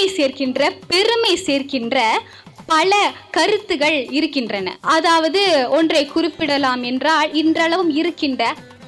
சேர்க்கின்ற, பெருமை சேர்க்கின்ற பல கருத்துகள் இருக்கின்றன. அதாவது ஒன்றை குறிப்பிடலாம் என்றால், இன்றளவும் இருக்கின்ற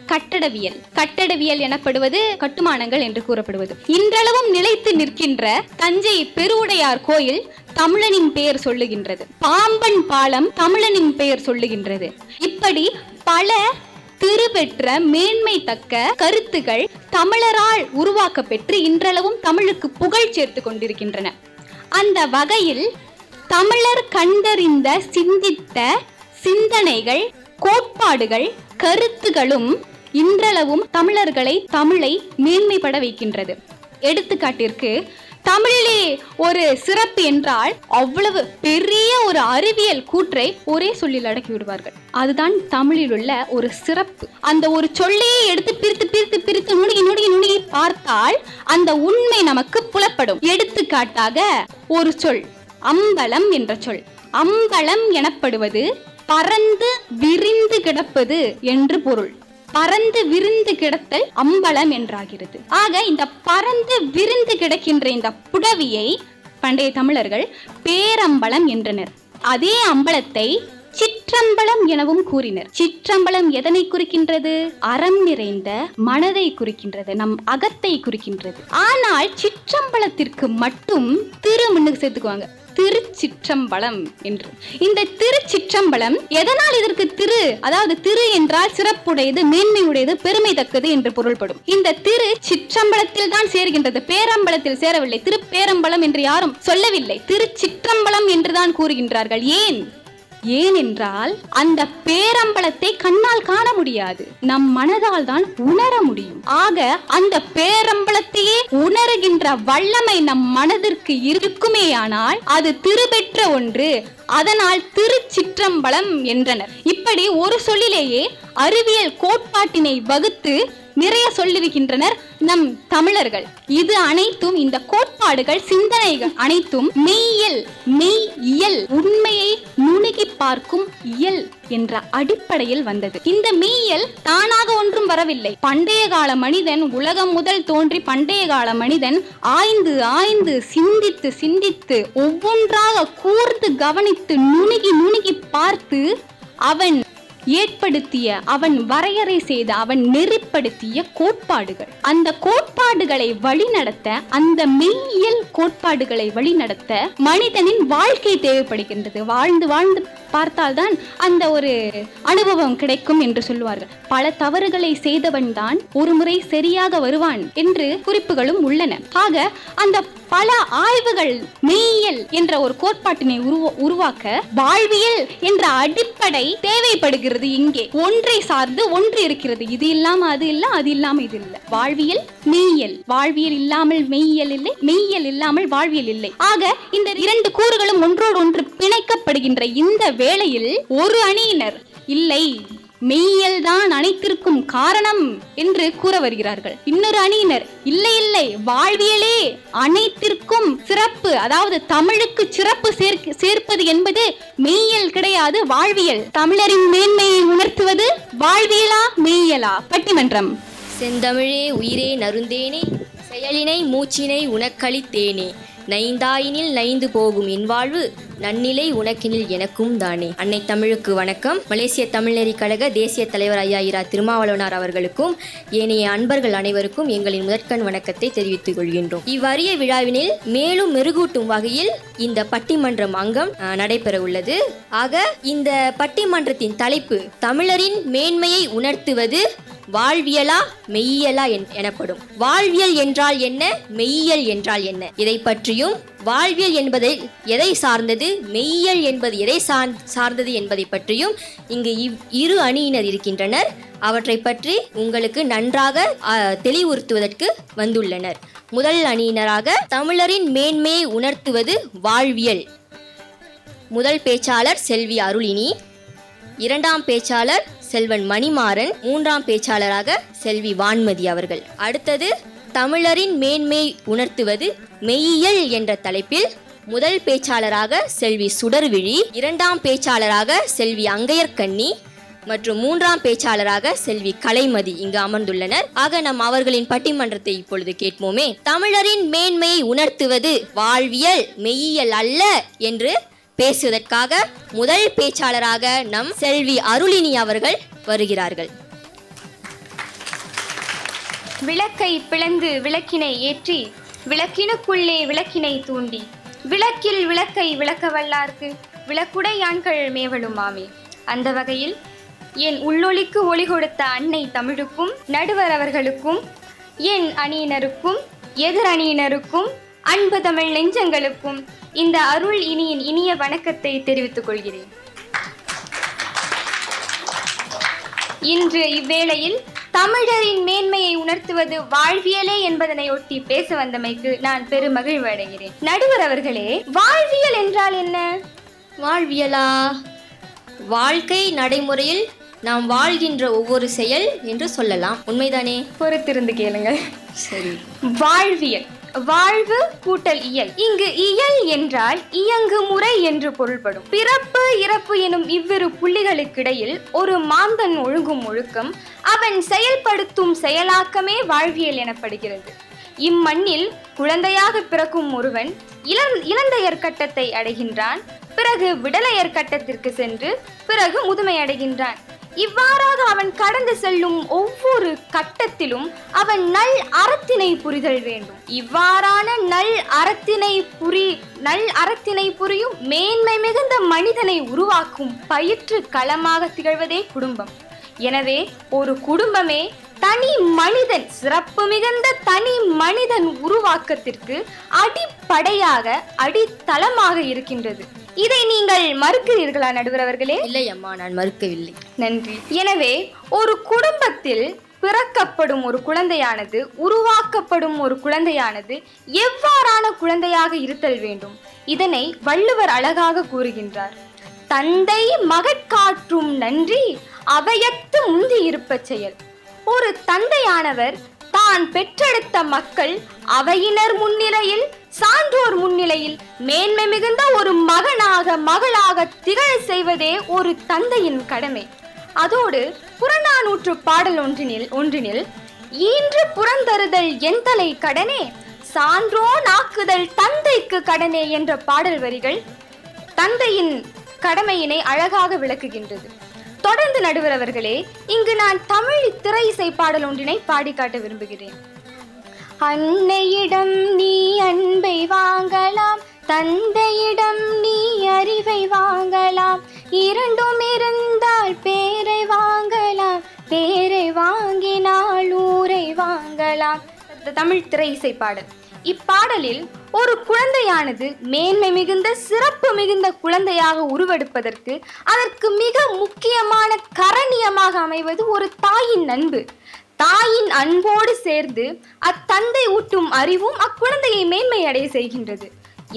கட்டடவியல் எனப்படுவது கட்டுமானங்கள் என்று கூறப்படுவது. இன்றளவும் நிலைத்து நிற்கின்ற தஞ்சை பெருவுடையார் கோயில் தமிழனின் பெயர் சொல்லுகின்றது. பாம்பன் பாலம் தமிழனின் பெயர் சொல்லுகின்றது. இப்படி பல திருபெற்ற மேன்மை தக்க கருத்துகள் தமிழரால் உருவாக்க பெற்று இன்றளவும் தமிழுக்கு புகழ் சேர்த்து கொண்டிருக்கின்றன. அந்த வகையில் தமிழர் கண்டறிந்த, சிந்தித்த சிந்தனைகள், கோட்பாடுகள், கருத்துகளும் இன்றளவும் தமிழை மேன்மைப்பட வைக்கின்றது. எடுத்துக்காட்டிற்கு, தமிழிலே ஒரு சிறப்பு என்றால் அவ்வளவு பெரிய ஒரு அறிவியல் கூற்றை ஒரே சொல்லில் அடக்கி விடுவார்கள். அதுதான் தமிழில் உள்ள ஒரு சிறப்பு. அந்த ஒரு சொல்லையே எடுத்து பிரித்து நுணுகி பார்த்தால் அந்த உண்மை நமக்கு புலப்படும். எடுத்துக்காட்டாக ஒரு சொல் அம்பலம் என்ற சொல். அம்பலம் எனப்படுவது பரந்து விரிந்து கிடப்பது என்று பொருள். பரந்து விரிந்து கிடத்தல் அம்பலம் என்றாகிறது. ஆக இந்த பரந்து விரிந்து கிடக்கின்ற இந்த புடவியை பண்டைய தமிழர்கள் பேரம்பலம் என்றனர். அதே அம்பலத்தை சிற்றம்பலம் எனவும் கூறினர். சிற்றம்பலம் எதனை குறிக்கின்றது? அறம் நிறைந்த மனதை குறிக்கின்றது, நம் அகத்தை குறிக்கின்றது. ஆனால் சிற்றம்பலத்திற்கு மட்டும் திரு முன்னுக்கு சேர்த்துக்குவாங்க, திருச்சிற்றம்பலம் என்று. இந்த திருச்சிற்றம்பலம் எதனால் இதற்கு திரு, அதாவது திரு என்றால் சிறப்புடையது, மேன்மையுடையது, பெருமை தக்கது என்று பொருள்படும். இந்த திரு சிற்றம்பலத்தில் தான் சேர்கின்றது, பேரம்பலத்தில் சேரவில்லை. திருப்பேரம்பலம் என்று யாரும் சொல்லவில்லை, திருச்சிற்றம்பலம் என்றுதான் கூறுகின்றார்கள். ஏனென்றால் அந்த பேரம்பலத்தை கண்ணால் காண முடியாது, நம் மனதால் தான் உணர முடியும். ஆக அந்த பேரம்பலத்தையே உணர்கின்ற வல்லமை நம் மனதிற்கு இருக்குமேயானால் அது திருபெற்ற ஒன்று. அதனால் திருச்சிற்றம்பலம் என்றனர். இப்படி ஒரு சொல்லிலேயே அறிவியல் கோட்பாட்டினை வகுத்து நிறைய சொல்லிருக்கின்றனர் நம் தமிழர்கள். இது அனைத்தும், இந்த கோட்பாடுகள், சிந்தனைகள் அனைத்தும் மெய்யியல், உண்மையை நுணுகி பார்க்கும் இயல் என்ற அடிப்படையில் வந்தது. இந்த மெய்யியல் தானாக ஒன்றும் வரவில்லை. பண்டைய கால மனிதன், உலகம் முதல் தோன்றி பண்டைய கால மனிதன் ஆய்ந்து சிந்தித்து ஒவ்வொன்றாக கூர்ந்து கவனித்து நுணுகி பார்த்து அவன் ஏற்படுத்திய, அவன் வரையறை செய்த, அவன் நெறிப்படுத்திய கோட்பாடுகள். அந்த கோட்பாடுகளை வழிநடத்த, அந்த மெய்யியல் கோட்பாடுகளை வழிநடத்த மனிதனின் வாழ்க்கை தேவைப்படுகின்றது. வாழ்ந்து பார்த்தால்தான் அந்த ஒரு அனுபவம் கிடைக்கும் என்று சொல்லுவார்கள். பல தவறுகளை செய்தவன் தான் ஒரு முறை சரியாக வருவான் என்று குறிப்புகளும் உள்ளன. ஆக அந்த பல ஆய்வுகள் மெய்யியல் என்ற ஒரு கோட்பாட்டினை உருவாக்க வாழ்வியல் என்ற அடிப்படை தேவைப்படுகிறது. இங்கே ஒன்றை சார்ந்து ஒன்று இருக்கிறது. இது இல்லாம அது இல்லை, அது இல்லாம இது இல்லை. வாழ்வியல் மெய்யியல், வாழ்வியல் இல்லாமல் மெய்யியல் இல்லை, மெய்யியல் இல்லாமல் வாழ்வியல் இல்லை. ஆக இந்த இரண்டு கூறுகளும் ஒன்றோடு ஒன்று பிணைக்கப்படுகின்ற இந்த வேளையில் ஒரு அணியினர் இல்லை, மெய்யியல் தான் அனைத்திற்கும் காரணம் என்று கூற வருகிறார்கள். இன்னொரு அணியினர் இல்லை, வாழ்வியலே அனைத்திற்கும் சிறப்பு, அதாவது தமிழுக்கு சிறப்பு சேர்ப்பது என்பது மெய்யியல் கிடையாது, வாழ்வியல். தமிழரின் மேன்மையை உணர்த்துவது வாழ்வியலா மெய்யியலா? பட்டிமன்றம். செந்தமிழே உயிரே நறுந்தேனே, செயலினை மூச்சினை உனக்களித்தேனே, நைந்தாயினில் நைந்து போகும் என் வாழ்வு, நன்னிலை உனக்கினில் எனக்கும் தானே. அன்னை தமிழுக்கு வணக்கம். மலேசிய தமிழ்நெறி கழக தேசிய தலைவர் ஐயா இரா திருமாவளவனார் அவர்களுக்கும் ஏனைய அன்பர்கள் அனைவருக்கும் எங்களின் முதற்கண் வணக்கத்தை தெரிவித்துக் கொள்கின்றோம். இவ்வரிய விழாவினில் மேலும் மெருகூட்டும் வகையில் இந்த பட்டிமன்றம் அங்கம் நடைபெற உள்ளது. ஆக இந்த பட்டிமன்றத்தின் தலைப்பு தமிழரின் மேன்மையை உணர்த்துவது வாழ்வியலா மெய்யியலா எனப்படும். வாழ்வியல் என்றால் என்ன, மெய்யியல் என்றால் என்ன, இதை பற்றியும் வாழ்வியல் என்பதை எதை சார்ந்தது, மெய்யியல் என்பது எதை சார்ந்தது என்பதை பற்றியும் இங்கு இரு அணியினர் இருக்கின்றனர். அவற்றை பற்றி உங்களுக்கு நன்றாக தெளிவுறுத்துவதற்கு வந்துள்ளனர். முதல் அணியினராக தமிழரின் மேன்மையை உணர்த்துவது வாழ்வியல். முதல் பேச்சாளர் செல்வி அருளினி, இரண்டாம் பேச்சாளர் செல்வன் மணிமாறன், மூன்றாம் பேச்சாளராக செல்வி வான்மதி அவர்கள். அடுத்தது தமிழரின் மேன்மையை உணர்த்துவது மெய்யியல் என்ற தலைப்பில் முதல் பேச்சாளராக செல்வி சுடர்விழி, இரண்டாம் பேச்சாளராக செல்வி அங்கையர்கண்ணி, மற்றும் 3ஆம் பேச்சாளராக செல்வி கலைமதி இங்கு அமர்ந்துள்ளனர். ஆக நம் அவர்களின் பட்டிமன்றத்தை இப்பொழுது கேட்போமே. தமிழரின் மேன்மையை உணர்த்துவது வாழ்வியல் மெய்யியல் அல்ல என்று பேசுவதற்காக முதல் பேச்சாளராக நம் செல்வி அருளினி அவர்கள் வருகிறார்கள். விளக்கை பிளந்து விளக்கினை ஏற்றி விளக்கினுக்குள்ளே விளக்கினை தூண்டி விளக்கில் விளக்கை விளக்க வல்லார்க்கு விளக்குடையான்கள் மேவலுமாமே. அந்த வகையில் என் உள்ளொளிக்கு ஒளி கொடுத்த அன்னை தமிழுக்கும் நடுவர் அவர்களுக்கும் என் அணியினருக்கும் எதிர் அணியினருக்கும் அன்பு தமிழ் நெஞ்சங்களுக்கும் இந்த அருள் இனியின் இனிய வணக்கத்தை தெரிவித்துக் கொள்கிறேன். இன்று இவ்வேளையில் தமிழரின் மேன்மையை உணர்த்துவது வாழ்வியலே என்பதனை ஒட்டி பேச வந்தமைக்கு நான் பெருமகிழ்வு அடைகிறேன். நடுவர் அவர்களே, வாழ்வியல் என்றால் என்ன? வாழ்வியலா? வாழ்க்கை நடைமுறையில் நாம் வாழ்கின்ற ஒவ்வொரு செயல் என்று சொல்லலாம். உண்மைதானே? பொறுத்திருந்து கேளுங்கள். சரி. வாழ்வியல், வாழ்வு கூட்டல் இயல். இங்கு இயல் என்றால் இயங்கு முறை என்று பொருள்படும். பிறப்பு இறப்பு எனும் இவ்விரு புள்ளிகளுக்கிடையில் ஒரு மாந்தன் ஒழுங்கும் ஒழுக்கம், அவன் செயல்படுத்தும் செயலாக்கமே வாழ்வியல் எனப்படுகிறது. இம்மண்ணில் குழந்தையாக பிறக்கும் ஒருவன் இளந்தையர் கட்டத்தை அடைகின்றான். பிறகு விடலையர் கட்டத்திற்கு சென்று பிறகு முதுமை அடைகின்றான். இவ்வாறாக அவன் கடந்து செல்லும் ஒவ்வொரு கட்டத்திலும் அவன் நல் அறத்தினை புரிதல் வேண்டும். இவ்வாறான நல் அறத்தினை புரியும் மேன்மை மிகுந்த மனிதனை உருவாக்கும் பயிற்று களமாக திகழ்வதே குடும்பம். எனவே ஒரு குடும்பமே தனி மனிதன், சிறப்பு மிகுந்த தனி மனிதன் உருவாக்கத்திற்கு அடிப்படையாக அடித்தளமாக இருக்கின்றது. இதை நீங்கள் மறுக்கிறீர்களா நடுவர் அவர்களே? இல்லை அம்மா, நான் மறுக்கவில்லை. நன்றி. எனவே ஒரு குடும்பத்தில் பிறக்கப்படும் ஒரு குழந்தையானது, உருவாக்கப்படும் ஒரு குழந்தையானது எவ்வாறான குழந்தையாக இருத்தல் வேண்டும், இதனை வள்ளுவர் அழகாக கூறுகின்றார். தந்தை மகட்காற்றும் நன்றி அவையத்து முந்தி இருப்ப செயல். ஒரு தந்தையானவர் தான் பெற்றெடுத்த மக்கள் அவையினர் முன்னிலையில், சான்றோர் முன்னிலையில் மேன்மை மிகுந்த ஒரு மகளாக திகழ செய்வதே ஒரு தந்தையின் கடமை. அதோடு புறநானூற்று பாடல் ஒன்றினில் ஈன்று புறந்தருதல் எந்தலை கடனே சான்றோன் ஆக்குதல் தந்தைக்கு கடனே என்ற பாடல் வரிகள் தந்தையின் கடமையினை அழகாக விளக்குகின்றது. தொடர்ந்து நடுவர் அவர்களே, இங்கு நான் தமிழ் திரை இசை பாடல் ஒன்றினை பாடிக்காட்ட விரும்புகிறேன். அன்னையிடம் நீ அன்பை வாங்கலாம், தந்தையிடம் நீ அறிவை வாங்கலாம், இரண்டும் இருந்தால் பேரை வாங்கலாம், பேரை வாங்கினால் ஊரை வாங்கலாம். தமிழ் திரை இசை பாடல். இப்பாடலில் ஒரு குழந்தையானது மேன்மை மிகுந்த சிறப்பு மிகுந்த குழந்தையாக உருவெடுப்பதற்கு அதற்கு மிக முக்கியமான காரணியமாக அமைவது ஒரு தாயின் அன்பு. தாயின் அன்போடு சேர்ந்து அத்தந்தை ஊட்டும் அறிவும் அக்குழந்தையை மேன்மை அடைய செய்கின்றது.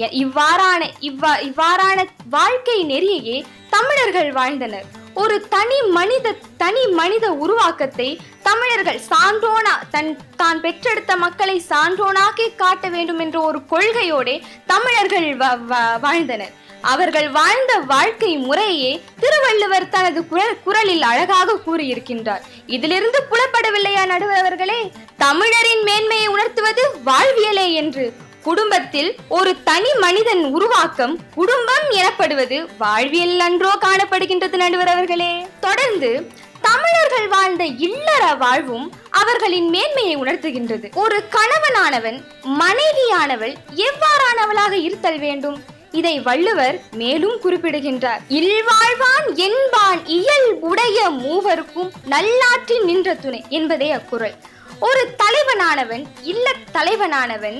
இவ்வாறான வாழ்க்கை நெறியையே தமிழர்கள் வாழ்ந்தனர். ஒரு தனி மனித உருவாக்கத்தை தமிழர்கள் தான் பெற்றெடுத்த மக்களை சான்றோனாக்கி காட்ட வேண்டும் என்ற ஒரு கொள்கையோடு தமிழர்கள் வாழ்ந்தனர். அவர்கள் வாழ்ந்த வாழ்க்கை முறையே திருவள்ளுவர் தனது குரலில் அழகாக கூறியிருக்கின்றார். இதிலிருந்து புலப்படவில்லையா நடுவர் அவர்களே, தமிழரின் மேன்மையை உணர்த்துவது வாழ்வியலே என்று? குடும்பத்தில் ஒரு தனி மனிதன் உருவாக்கம் குடும்பம் எனப்படுவது வாழ்வியல் அன்றோ காணப்படுகின்றது நடுவர் அவர்களே. தொடர்ந்து தமிழர்கள் வாழ்ந்த இல்லற வாழ்வும் அவர்களின் மேன்மையை உணர்த்துகின்றது. ஒரு கணவனானவன் மனைவியானவள் எவ்வாறானவளாக இருத்தல் வேண்டும், இதை வள்ளுவர் மேலும் குறிப்பிடுகின்றார். இல்வாழ்வான் என்பான் இயல் உடைய மூவருக்கும் நல்லாற்றில் நின்ற துணை என்பதே அக்குறள். ஒரு தலைவனானவன் இல்ல தலைவனானவன்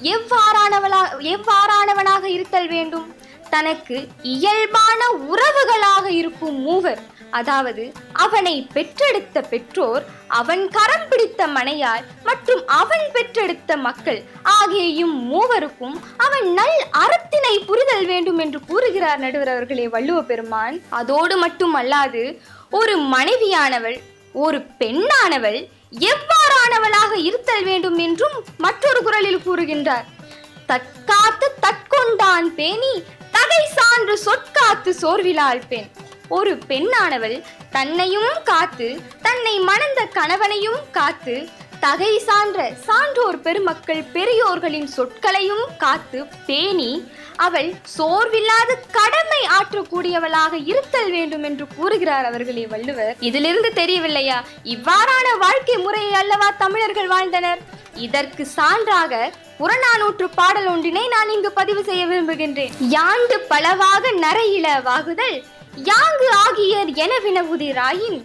எவ்வாறானவனாக இருத்தல் வேண்டும், தனக்கு இயல்பான உறவுகளாக இருக்கும் மூவர், அதாவது அவனை பெற்றெடுத்த பெற்றோர், அவன் கரம் பிடித்த மனையார் மற்றும் அவன் பெற்றெடுத்த மக்கள் ஆகிய இம்மூவருக்கும் அவன் நல் அறத்தினை புரிதல் வேண்டும் என்று கூறுகிறார் நடுவர் அவர்களே வள்ளுவ பெருமான். அதோடு மட்டும் அல்லாது ஒரு மனைவியானவள் ஒரு பெண்ணானவள் எவ்வாறானவளாக இருத்தல் வேண்டும் என்றும் மற்றொரு குறளில் கூறுகின்றார். தற்காத்து தற்கொண்டான் பேணி தகை சான்று சொற்காத்து சோர்விலாள் பெண். ஒரு பெண்ணானவள் தன்னையும் காத்து தன்னை மணந்த கணவனையும் காத்து தகை சான்ற சான்றோர் பெருமக்கள் பெரியோர்களின் சொற்களையும் காத்து பேணி அவள் சோர்வில்லாத கடமை ஆற்றக்கூடியவளாக இருத்தல் வேண்டும் என்று கூறுகிறார் அவர்களே வள்ளுவர். இதிலிருந்து தெரியவில்லையா இவ்வாறான வாழ்க்கை முறையை அல்லவா தமிழர்கள் வாழ்ந்தனர்? இதற்கு சான்றாக புறநானூற்று பாடல் ஒன்றினை நான் இங்கு பதிவு செய்ய விரும்புகின்றேன். யாண்டு பலவாக நரையில வாகுதல் யாங்கு ஆகியர் என வினவுதிராயின்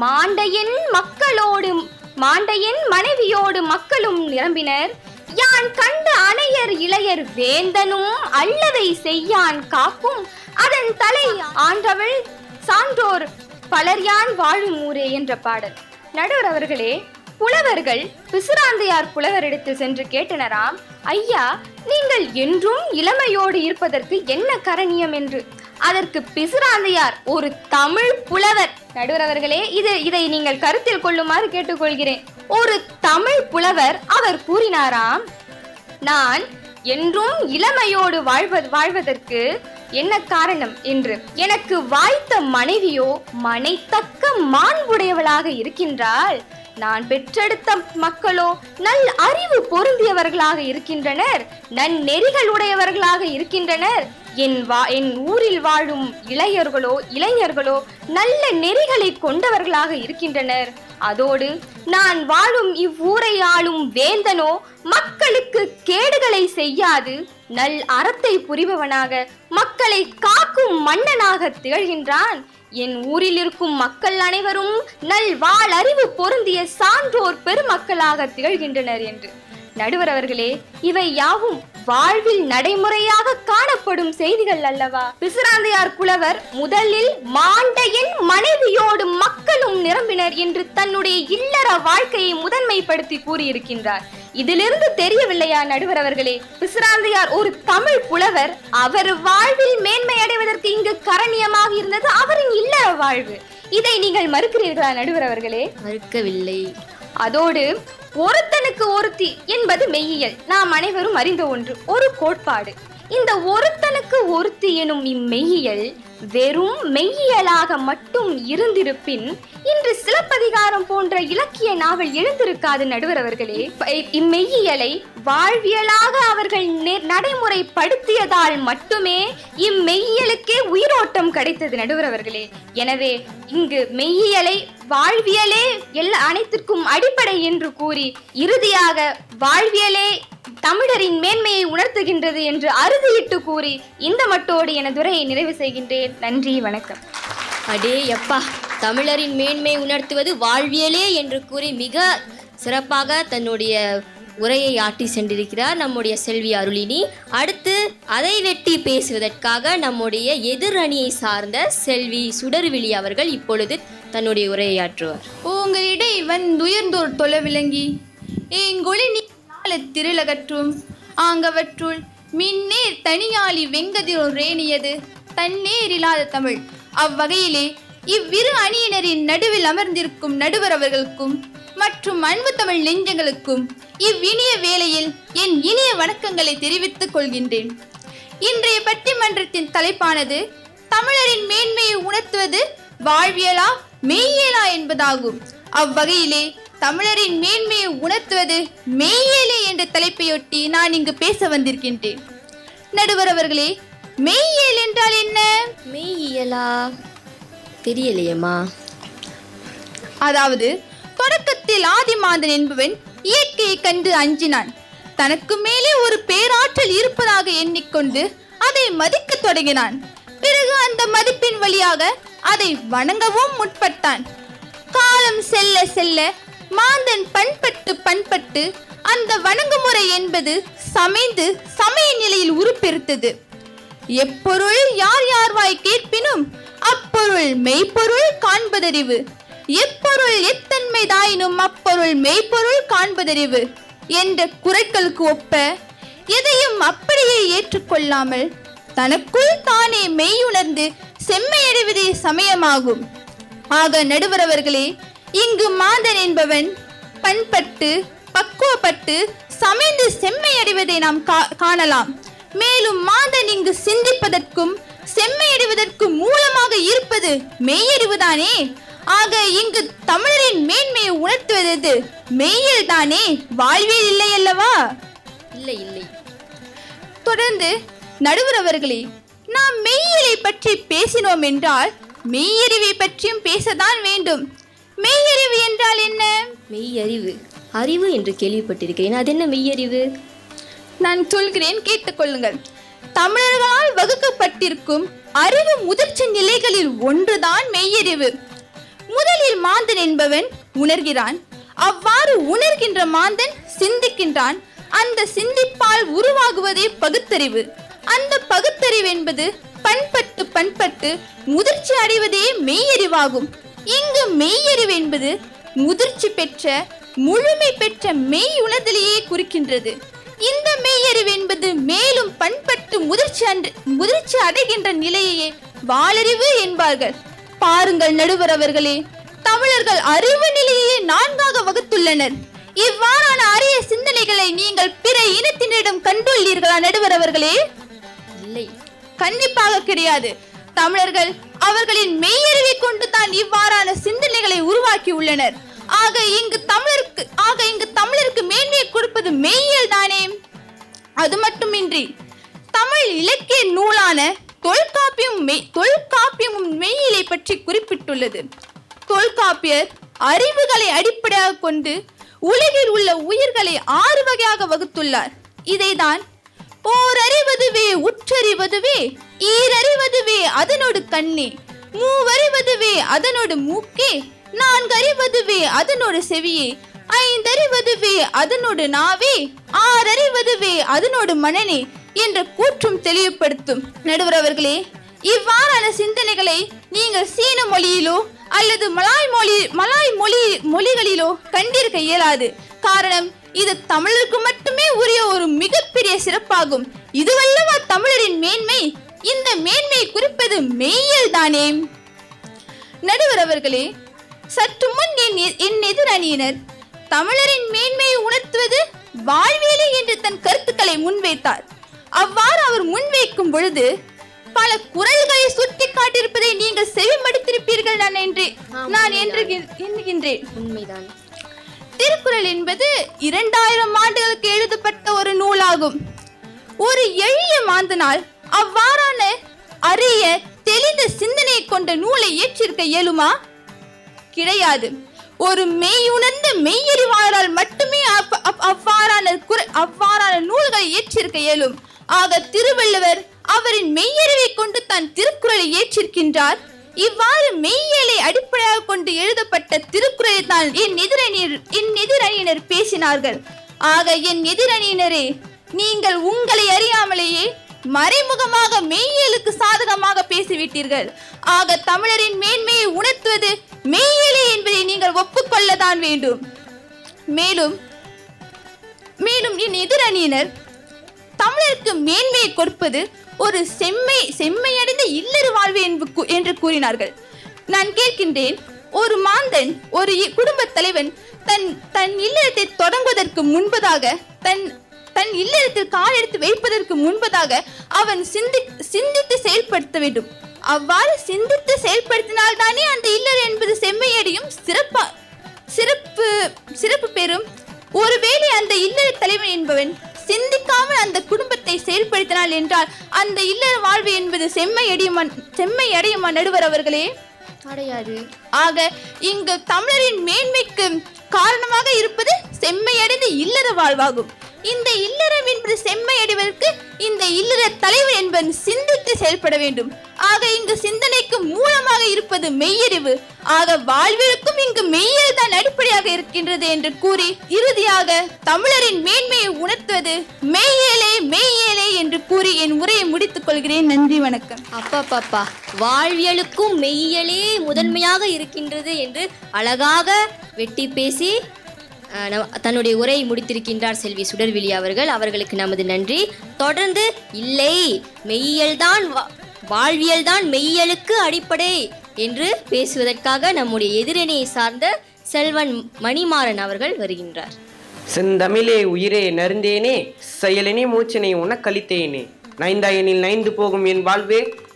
மாண்டையன் மனைவியோடு மக்களும் நிரம்பினர் யான் கண்ட அணையர் இளையர் வேந்தனும் அல்லவை செய்யான் காப்பும் அதன் தலை ஆண்டவள் சான்றோர் பலர் யான் வாழும் ஊரே என்ற பாடல். நடுவர் அவர்களே, புலவர்கள் பிசிராந்தையார் புலவரிடத்தில் சென்று கேட்டனராம், ஐயா, நீங்கள் என்றும் இளமையோடு இருப்பதற்கு என்ன கரணியம் என்று. அதற்கு பிசிராந்தையார், ஒரு தமிழ் புலவர், நடுவர் அவர்களே இதை நீங்கள் கருத்தில் கொள்ளுமாறு கேட்டுக்கொள்கிறேன், ஒரு தமிழ் புலவர் அவர் கூறினாராம், நான் என்றும் இளமையோடு வாழ்வதற்கு என்ன காரணம் என்று. எனக்கு வாய்த்த மனைவியோ மனைத்தக்க மாண்புடையவளாக இருக்கின்றாள். நான் பெற்றெடுத்த மக்களோ நல் அறிவு பொருந்தியவர்களாக இருக்கின்றனர், நன்னெறிகள் உடையவர்களாக இருக்கின்றனர். என் ஊரில் வாழும் இளைஞர்களோ நல்ல நெறிகளை கொண்டவர்களாக இருக்கின்றனர். அதோடு நான் வாழும் இவ்வூரை ஆளும் வேந்தனோ மக்களுக்கு கேடுகளை செய்யாது நல் அறத்தை புரிபவனாக மக்களை காக்கும் மன்னனாக திகழ்கின்றான். என் ஊரில் இருக்கும் மக்கள் அனைவரும் நல் வாழறிவு பொருந்திய சான்றோர் பெருமக்களாக திகழ்கின்றனர் என்று. நடுவர் அவர்களே, இவை யாவும் வாழ்வில் நடைமுறையாக காணப்படும் செய்திகள் அல்லவா? பிசிராந்தையார் புலவர் முதலில் மாண்டையன் மனைவியோடு மக்களும் நிரம்பினர் என்று தன்னுடைய இல்லற வாழ்க்கையை முதன்மைப்படுத்தி கூறியிருக்கின்றார். இதிலிருந்து தெரியவில்லையா நடுவர் அவர்களே, பிசிராந்தையார் ஒரு தமிழ் புலவர், அவர் வாழ்வில் மேன்மை அடைவதற்கு இங்கு கரணியமாக இருந்தது அவரின் இல்லற வாழ்வு. இதை நீங்கள் மறுக்கிறீர்களா நடுவர் அவர்களே? மறுக்கவில்லை. அதோடு ஒருத்தனுக்கு ஒருத்தி என்பது மெய்யியல், நாம் அனைவரும் அறிந்த ஒன்று, ஒரு கோட்பாடு. இந்த ஒருத்தனுக்கு ஒருத்தி எனும் இம்மெய்யியல் வெறும் மெய்யியலாக மட்டும் இருந்திருப்பின் இன்று சிலப்பதிகாரம் போன்ற இலக்கிய நாவல் எழுந்திருக்காது நடுவர் அவர்களே. இம்மெய்யியலை வாழ்வியலாக அவர்கள் நடைமுறைப்படுத்தியதால் மட்டுமே இம்மெய்யியலுக்கே உயிரோட்டம் கிடைத்தது நடுவர் அவர்களே. எனவே இங்கு மெய்யியலை வாழ்வியலே அனைத்திற்கும் அடிப்படை என்று கூறி இறுதியாக வாழ்வியலே தமிழரின் மேன்மையை உணர்த்துகின்றது என்று அறுதியிட்டு கூறி இந்த மட்டோடு எனது உரையை நிறைவு செய்கின்றேன். நன்றி, வணக்கம். அடே எப்பா, தமிழரின் மேன்மை உணர்த்துவது வாழ்வியலே என்று கூறி மிக சிறப்பாக தன்னுடைய உரையை ஆட்டி சென்றிருக்கிறார் நம்முடைய செல்வி அருளினி. அடுத்து அதை வெட்டி பேசுவதற்காக நம்முடைய எதிர் அணியை சார்ந்த செல்வி சுடர்விழி அவர்கள் இப்பொழுது தன்னுடைய உரையை ஆற்றுவார். உங்களிடை வந்துயர்ந்தோர் தொலை விளங்கி எங்கொழி திருளகற்றும் ஆங்கவற்றுள் மின்னேர் தனியாளி வெங்கதிரோர் ரேணியது தன்னேர் இல்லாத தமிழ். அவ்வகையிலே இவ்விரு அணியினரின் நடுவில் அமர்ந்திருக்கும் நடுவர் அவர்களுக்கும் மற்றும் அன்பு தமிழ் நெஞ்சங்களுக்கும் இவ்வினிய வேளையில் என் இனிய வணக்கங்களை தெரிவித்துக் கொள்கின்றேன். இன்றைய பட்டிமன்றத்தின் தலைப்பானது தமிழரின் மேன்மையை உணர்த்துவது வாழ்வியலா மெய்யியலா என்பதாகும். அவ்வகையிலே தமிழரின் மேன்மையை உணர்த்துவது மெய்யியலே என்ற தலைப்பையொட்டி நான் இங்கு பேச வந்திருக்கின்றேன். நடுவர் அவர்களே, மெய்யியல் என்றால் என்ன? மெய்யியலா தெரியலையம்மா. அதாவது தொடக்கத்தில் ஆதிமாந்தன் என்பவன் இயற்கையை கண்டு அஞ்சினான். தனக்கு மேலே ஒரு பேராற்றல் இருப்பதாக எண்ணிக்கொண்டு அதை மதிக்க தொடங்கினான். பிறகு அந்த மதிப்பின் வழியாக அதை வணங்கவும் முற்பட்டான். காலம் செல்ல செல்ல மாந்தன் பண்பட்டு அந்த வணங்குமுறை என்பது சமைந்து சமய நிலையில் உருப்பெருத்தது. எப்பொருள் யார் யார்வாய் கேட்பினும் அப்பொருள் மெய்ப்பொருள் காண்பதறிவு, எப்பொருள் எத்தன்மைதாயினும் அப்பொருள் மெய்ப்பொருள் காண்பதறிவு என்ற குறட்களுக்கு ஒப்ப எதையும் அப்படியே ஏற்றுக்கொள்ளாமல் தனக்குள் தானே மெய்யுணர்ந்து செம்மையடைவதே சமயமாகும். ஆக நடுவர் அவர்களே, இங்கு மாந்தன் என்பவன் பண்பட்டு பக்குவப்பட்டு சமைந்து செம்மையடைவதை நாம் காணலாம். மேலும் மாந்தன் இங்கு சிந்திப்பதற்கும் செம்மையடைவதற்கு மூலமாக இருப்பது மெய்யறிவுதானே. ஆக இங்கு தமிழரின் மேன்மையை உணர்த்துவது மெய்யல் தானே, வாழ்வியல் இல்லை அல்லவா? இல்லை இல்லை. தொடர்ந்து நடுவர் அவர்களே, நாம் மெய்யியலை பற்றி பேசினோம் என்றால் மெய்யறிவை பற்றியும் பேசத்தான் வேண்டும். மெய்யறிவு என்றால் என்ன? மெய்யறிவு, அறிவு என்று கேள்விப்பட்டிருக்கிறேன். அது என்ன மெய்யறிவு? நான் சொல்கிறேன், கேட்டுக்கொள்ளுங்கள். தமிழர்களால் வகுக்கப்பட்டிருக்கும் அறிவு முதிர்ச்சி நிலைகளில் ஒன்றுதான் மெய்யறிவு. முதலில் மாந்தன் என்பவன் உணர்கிறான். அவ்வாறு உணர்கின்ற மாந்தன் சிந்திக்கின்றான். அந்த சிந்திப்பால் உருவாகுவதே பகுத்தறிவு. அந்த பகுத்தறிவு என்பது பண்பட்டு பண்பட்டு முதிர்ச்சி அடைவதே மெய்யறிவாகும். இங்கு மெய்யறிவு என்பது முதிர்ச்சி பெற்ற முழுமை பெற்ற மெய் உணர்தலையே குறிக்கின்றது. இந்த மெய்யறிவு என்பது மேலும் பண்பட்டு முதிர்ச்சி அடைகின்ற நிலையே வாளறிவு என்பார்கள். பாருங்கள் நடுவர் அவர்களே, தமிழர்கள் அறிவு நிலையை 4ஆக வகுத்துள்ளனர். இவ்வாறான அரிய சிந்தனைகளை நீங்கள் பிற இனத்தினரிடம் கண்டுள்ளீர்களா நடுவர் அவர்களே? இல்லை, கண்டிப்பாக கிடையாது. தமிழர்கள் அவர்களின் மெய்யறிவை கொண்டு தான் இவ்வாறான சிந்தனைகளை உருவாக்கி உள்ளனர். ஆக இங்கு தமிழருக்கு மேன்மையை கொடுப்பது மெய்யியல் தானே. அது மட்டுமின்றி தமிழ் இலக்கிய நூலான தொல்காப்பியமும் மெய்யியலை பற்றி குறிப்பிட்டுள்ளது. தொல்காப்பியர் அறிவுகளை அடிப்படையாக கொண்டு உலகில் உள்ள உயிர்களை 6 வகையாக வகுத்துள்ளார். இதைதான் ஓரறிவதுவே உற்றறிவதுவே, ஈரறிவதுவே அதனோடு கண்ணே, மூவறிவதுவே அதனோடு மூக்கே, 4 அறிவதுவே அதனோடு செவியே, 5 அறிவதுவே அதனோடு நாவே, 6 அறிவதுவே அதனோடு மனனே என்ற கூற்றும் தெளிவுபடுத்தும். நடுவர் அவர்களே, இவ்வாறான சிந்தனைகளை நீங்கள் சீன மொழியிலோ அல்லது மலாய் மொழிகளிலோ கண்டிருக்க இயலாது. காரணம், இது தமிழருக்கு மட்டுமே உரிய ஒரு மிகப்பெரிய சிறப்பாகும். இதுவல்லவா தமிழரின் மேன்மை. இந்த மேன்மையை குறிப்பது மெய்யியல் தானே. நடுவர் அவர்களே, சற்று முன் என் எதிரணியினர் தமிழரின் மேன்மையை உணர்த்துவது வாழ்வியலே என்று தன் கருத்துக்களை முன்வைத்தார். அவ்வாறு அவர் முன்வைக்கும் பொழுது பல குறள்களை சுட்டி காட்டியிருப்பதை நீங்கள் செவிமடுத்திருப்பீர்கள் நான் எண்ணுகின்றேன். உண்மைதான். திருக்குறள் என்பது 2000 ஆண்டுகளுக்கு எழுதப்பட்ட ஒரு நூலாகும். ஒரு எளிய மாந்தனால் அவ்வாறான அரிய தெளிந்த சிந்தனையை கொண்ட நூலை ஏற்றிருக்க இயலுமா? கிடையாது. ஒரு மெய்யுணர்ந்த மெய்யறிவாளரால் மட்டுமே அவ்வாறான நூல்களை ஏற்றிருக்க இயலும். ஆக திருவள்ளுவர் அவரின் மெய்யறிவை கொண்டு தன் திருக்குறளை ஏற்றிருக்கின்றார். இவ்வாறு மெய்யியலை அடிப்படையாக கொண்டு எழுதப்பட்ட திருக்குறளை தான் என் எதிரணியினர் பேசினார்கள். ஆக என் எதிரணியினரே, நீங்கள் உங்களை அறியாமலேயே மறைமுகமாக மெய்யியலுக்கு சாதகமாக பேசிவிட்டீர்கள். ஆக தமிழரின் மேன்மையை உணர்த்துவது மெய்யியலே என்பதை நீங்கள் ஒப்புக்கொள்ளத்தான் வேண்டும். மேலும் என் எதிரணியினர் தமிழருக்கு மேன்மையை கொடுப்பது ஒரு செம்மையடைந்த இல்லற வாழ்வு என்று கூறினார்கள். நான் கேட்கின்றேன், ஒரு மாந்தன், ஒரு குடும்ப தலைவன் தன் இல்லறத்தை தொடங்குவதற்கு முன்பதாக, தன் இல்லறத்தில் கால் எடுத்து வைப்பதற்கு முன்பதாக அவன் சிந்தித்து செயல்படுத்த வேண்டும். அவ்வாறு சிந்தித்து செயல்படுத்தினால் தானே அந்த இல்லற என்பது செம்மையடையும், சிறப்பு பெறும். ஒருவேளை அந்த இல்லற தலைவன் என்பவன் சிந்திக்காமல் அந்த குடும்பத்தை செயல்படுத்தினாள் என்றால் அந்த இல்லற வாழ்வு என்பது செம்மையடையுமா நடுவர் அவர்களே? அடையாது. ஆக இங்கு தமிழரின் மேன்மைக்கு காரணமாக இருப்பது செம்மையடைந்த இல்லற வாழ்வாகும். இந்த இல்லறம் என்பது செம்மையடைவதற்கு இந்த இல்லற தலைவர் என்பவன் சிந்தித்து செயல்பட வேண்டும். ஆக இங்கு சிந்தனைக்கு மூலமாக இருப்பது மெய்யறிவு. ஆக வாழ்விற்கும் இங்கு மெய்யல் தான் அடிப்படையாக இருக்கின்றது என்று கூறி இறுதியாக தமிழரின் மேன்மையை உணர்த்துவது மெய்யலே என்று கூறி என் உரையை முடித்துக் கொள்கிறேன். நன்றி, வணக்கம். அப்பா, வாழ்வியலுக்கும் மெய்யலே முதன்மையாக இருக்கின்றது என்று அழகாக வெட்டி பேசி தன்னுடைய உரையை முடித்திருக்கின்றார் செல்வி சுடர்விழி அவர்கள். அவர்களுக்கு நமது நன்றி. தொடர்ந்து இல்லை, மெய்யல்தான் வாழ்வியல்தான் மெய்யலுக்கு அடிப்படை என்று பேசுவதற்காக நம்முடைய எதிரணியை சார்ந்த செல்வன் மணிமாறன் அவர்கள் வருகின்றார். செந்தமிழே உயிரே நருந்தேனே, செயலினி மூச்சினை உனக்களித்தேனே, நைந்தாயனில் நைந்து போகும் என் வாழ்வே,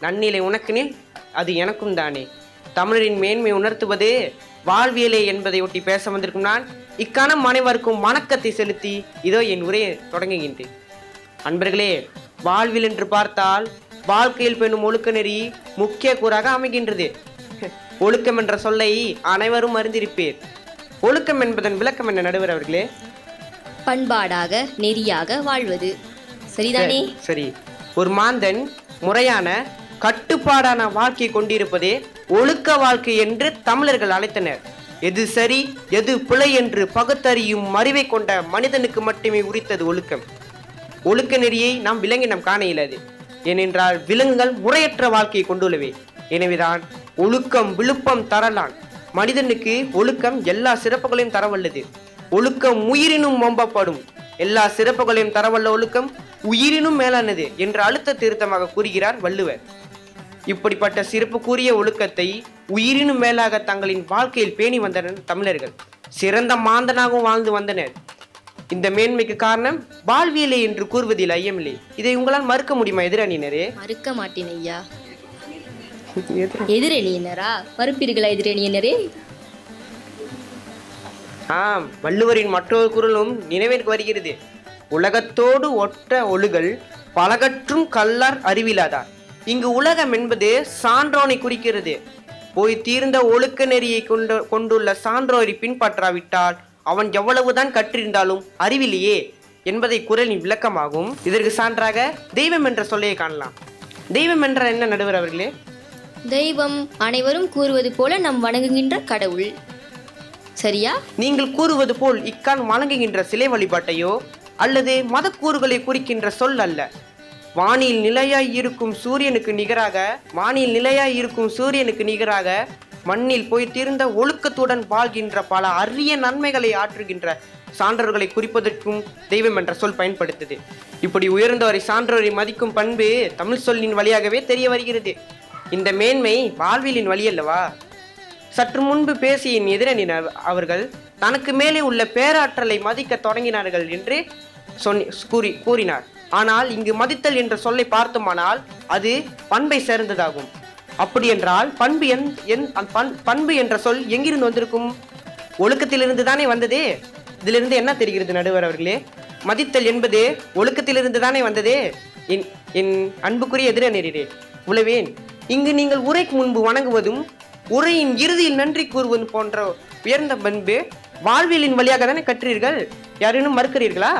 நன்னிலை உனக்கெனில் அது எனக்கும் தானே. தமிழரின் மேன்மை உணர்த்துவது வாழ்வியலே என்பதை ஒட்டி பேச வந்திருக்கும் நான் இக்கானம் அனைவருக்கும் வணக்கத்தை செலுத்தி இதோ என் உரையை தொடங்குகின்றேன். அன்பர்களே, வாழ்வில் என்று பார்த்தால் வாழ்க்கையில் பெண்ணும் ஒழுக்க நெறி முக்கிய கூறாக அமைகின்றது. ஒழுக்கம் என்ற சொல்லை அனைவரும் அறிந்திருப்பீர். ஒழுக்கம் என்பதன் விளக்கம் என்ன நடுவர் அவர்களே? பண்பாடாக நெறியாக வாழ்வது. சரிதானே? சரி. ஒரு மாந்தன் முறையான கட்டுப்பாடான வாழ்க்கை கொண்டிருப்பதே ஒழுக்க வாழ்க்கை என்று தமிழர்கள் அழைத்தனர். எது சரி எது பிழை என்று பகுத்தறியும் அறிவை கொண்ட மனிதனுக்கு மட்டுமே உரித்தது ஒழுக்கம். ஒழுக்க நெறியை நாம் விலங்கினம் காண இயலாது. ஏனென்றால் விலங்குகள் முறையற்ற வாழ்க்கையை கொண்டுள்ளவே. எனவேதான் ஒழுக்கம் விழுப்பம் தரலான். மனிதனுக்கு ஒழுக்கம் எல்லா சிறப்புகளையும் தரவல்லது. ஒழுக்கம் உயிரினும் ஒம்பப்படும். எல்லா சிறப்புகளையும் தரவல்ல ஒழுக்கம் உயிரினும் மேலானது என்று அழுத்த திருத்தமாக கூறுகிறார் வள்ளுவர். இப்படிப்பட்ட சிறப்பு கூறிய ஒழுக்கத்தை உயிரினும் மேலாக தங்களின் வாழ்க்கையில் பேணி வந்தனர் தமிழர்கள். சிறந்த மாந்தனாகவும் வாழ்ந்து வந்தனர். இந்த மேன்மைக்கு காரணம் வாழ்வியலே என்று கூறுவதில் ஐயமில்லை. இதை உங்களால் மறுக்க முடியுமா எதிரணியினரே? மறுக்க மாட்டேன் ஐயா. எதிரணியினரா? மறுப்பீர்களா எதிரணியினரே? ஆம், வள்ளுவரின் மற்றொரு குறளும் நினைவிற்கு வருகிறது. உலகத்தோடு ஒற்ற ஒழுகல் பலகற்றும் கல்லார் அறிவிலாதார். இங்கு உலகம் என்பது சான்றோனை குறிக்கிறது. போய் தீர்ந்த ஒழுக்க நெறியை கொண்டுள்ள சான்றோரை பின்பற்றாவிட்டால் அவன் எவ்வளவுதான் கற்றிருந்தாலும் அறிவிலேயே என்பதை குறளின் விளக்கமாகும். இதற்கு சான்றாக தெய்வம் என்ற சொல்லையை காணலாம். தெய்வம் என்ற என்ன நடுவர் அவர்களே? தெய்வம் அனைவரும் கூறுவது போல நம் வணங்குகின்ற கடவுள். சரியா? நீங்கள் கூறுவது போல் இக்கால் வணங்குகின்ற சிலை வழிபாட்டையோ அல்லது மதக்கூறுகளை குறிக்கின்ற சொல் அல்ல. வானில் நிலையாய் இருக்கும் சூரியனுக்கு நிகராக மண்ணில் போய் தீர்ந்த ஒழுக்கத்துடன் வாழ்கின்ற பல அரிய நன்மைகளை ஆற்றுகின்ற சான்றோர்களை குறிப்பதற்கும் தெய்வம் என்ற சொல் பயன்படுத்தது. இப்படி உயர்ந்தவரை சான்றோரை மதிக்கும் பண்பு தமிழ் சொல்லின் வழியாகவே தெரிய வருகிறது. இந்த மேன்மை வாழ்வியலின் வழி அல்லவா? சற்று முன்பு பேசிய எதிரணியினர் அவர்கள் தனக்கு மேலே உள்ள பேராற்றலை மதிக்க தொடங்கினார்கள் என்று கூறினார். ஆனால் இங்கு மதித்தல் என்ற சொல்லை பார்த்தோமானால் அது பண்பை சேர்ந்ததாகும். அப்படி என்றால் பண்பு என்ற சொல் எங்கிருந்து வந்திருக்கும்? ஒழுக்கத்திலிருந்து தானே வந்ததே. இதிலிருந்து என்ன தெரிகிறது நடுவர் அவர்களே? மதித்தல் என்பது ஒழுக்கத்திலிருந்து தானே வந்ததே. என் அன்புக்குரிய எதிரணியரே, உளவேன் இங்கு நீங்கள் உரைக்கு முன்பு வணங்குவதும் உரையின் இறுதியில் நன்றி கூறுவதும் போன்ற உயர்ந்த பண்பு வாழ்வியலின் வழியாக தானே கற்றீர்கள். யாரேனும் மறுக்கிறீர்களா?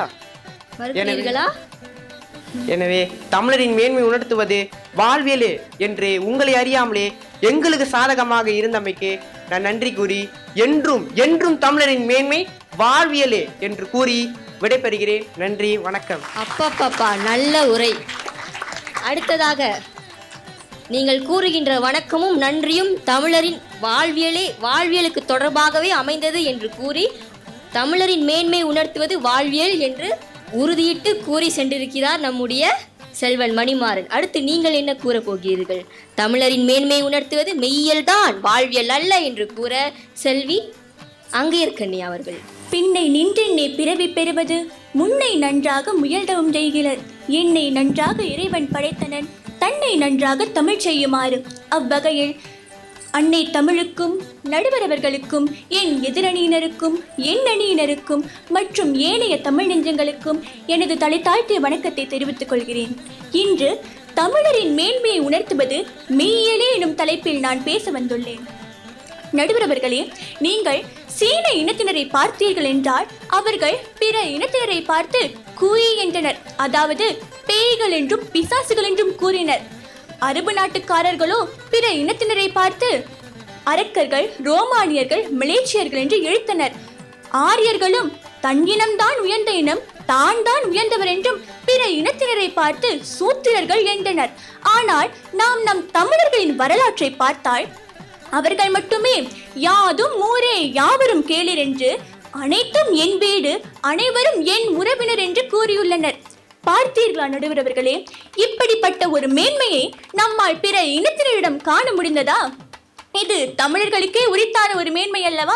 எனவே தமிழரின் மேன்மை உணர்த்துவது வாழ்வியலே என்று உங்களை அறியாமலே எங்களுக்கு சாதகமாக இருந்தமைக்கு நான் நன்றி கூறி என்றும் என்றும் தமிழரின் மேன்மை வாழ்வியலே என்று கூறி விடைபெறுகிறேன். நன்றி, வணக்கம். அப்பப்பப்பா, நல்ல உரை. அடுத்ததாக நீங்கள் கூறுகின்ற வணக்கமும் நன்றியும் தமிழரின் வாழ்வியலுக்கு தொடர்பாகவே அமைந்தது என்று கூறி தமிழரின் மேன்மை உணர்த்துவது வாழ்வியல் என்று உறுதியிட்டு கூறி சென்றிருக்கிறார் நம்முடைய செல்வன் மணிமாறன். அடுத்து நீங்கள் என்ன கூற போகிறீர்கள்? தமிழரின் மேன்மை உணர்த்துவது மெய்யியல்தான், வாழ்வியல் அல்ல என்று கூற செல்வி அங்கேற்கண்ணி அவர்கள். பின்னை நின்றென்னை பிறவி பெறுவது முன்னை நன்றாக முயல்தவும் செய்கிறார். என்னை நன்றாக இறைவன் படைத்தனன், தன்னை நன்றாக தமிழ் செய்யுமாறு. அவ்வகையில் அன்னை தமிழுக்கும் நடுவரவர்களுக்கும் என் எதிரணியினருக்கும் என் அணியினருக்கும் மற்றும் ஏனைய தமிழ் நெஞ்சங்களுக்கும் எனது தலை தாழ்த்திய வணக்கத்தை தெரிவித்துக் கொள்கிறேன். இன்று தமிழரின் மேன்மையை உணர்த்துவது மெய்யியலே எனும் தலைப்பில் நான் பேச வந்துள்ளேன். நடுவரவர்களே, நீங்கள் சீன இனத்தினரை பார்த்தீர்கள் என்றால் அவர்கள் பிற இனத்தினரை பார்த்து கூயி என்றனர், அதாவது பேய்கள் என்றும் பிசாசுகள் என்றும் கூறினர். அரபு நாட்டுக்காரர்களோ பிற இனத்தினரை பார்த்து அரக்கர்கள், ரோமானியர்கள், மலேசியர்கள் என்று இழுத்தனர். ஆரியர்களும் தன் இனம்தான் உயர்ந்த இனம், தான் உயர்ந்தவர் என்றும் பிற இனத்தினரை பார்த்து சூத்திரர்கள் என்றனர். ஆனால் நாம் நம் தமிழர்களின் வரலாற்றை பார்த்தால் அவர்கள் மட்டுமே யாதும் ஊரே யாவரும் கேளீர் என்று, அனைத்தும் என் வீடு, அனைவரும் என் உறவினர் என்று கூறியுள்ளனர். பார்த்தீர்களா நடுவரவர்களே? இப்படிப்பட்ட ஒரு மேன்மையை நம்மால் பிற இனத்தினரிடம் காண முடிந்ததா? இது தமிழர்களுக்கே உரித்தான ஒரு மேன்மை அல்லவா?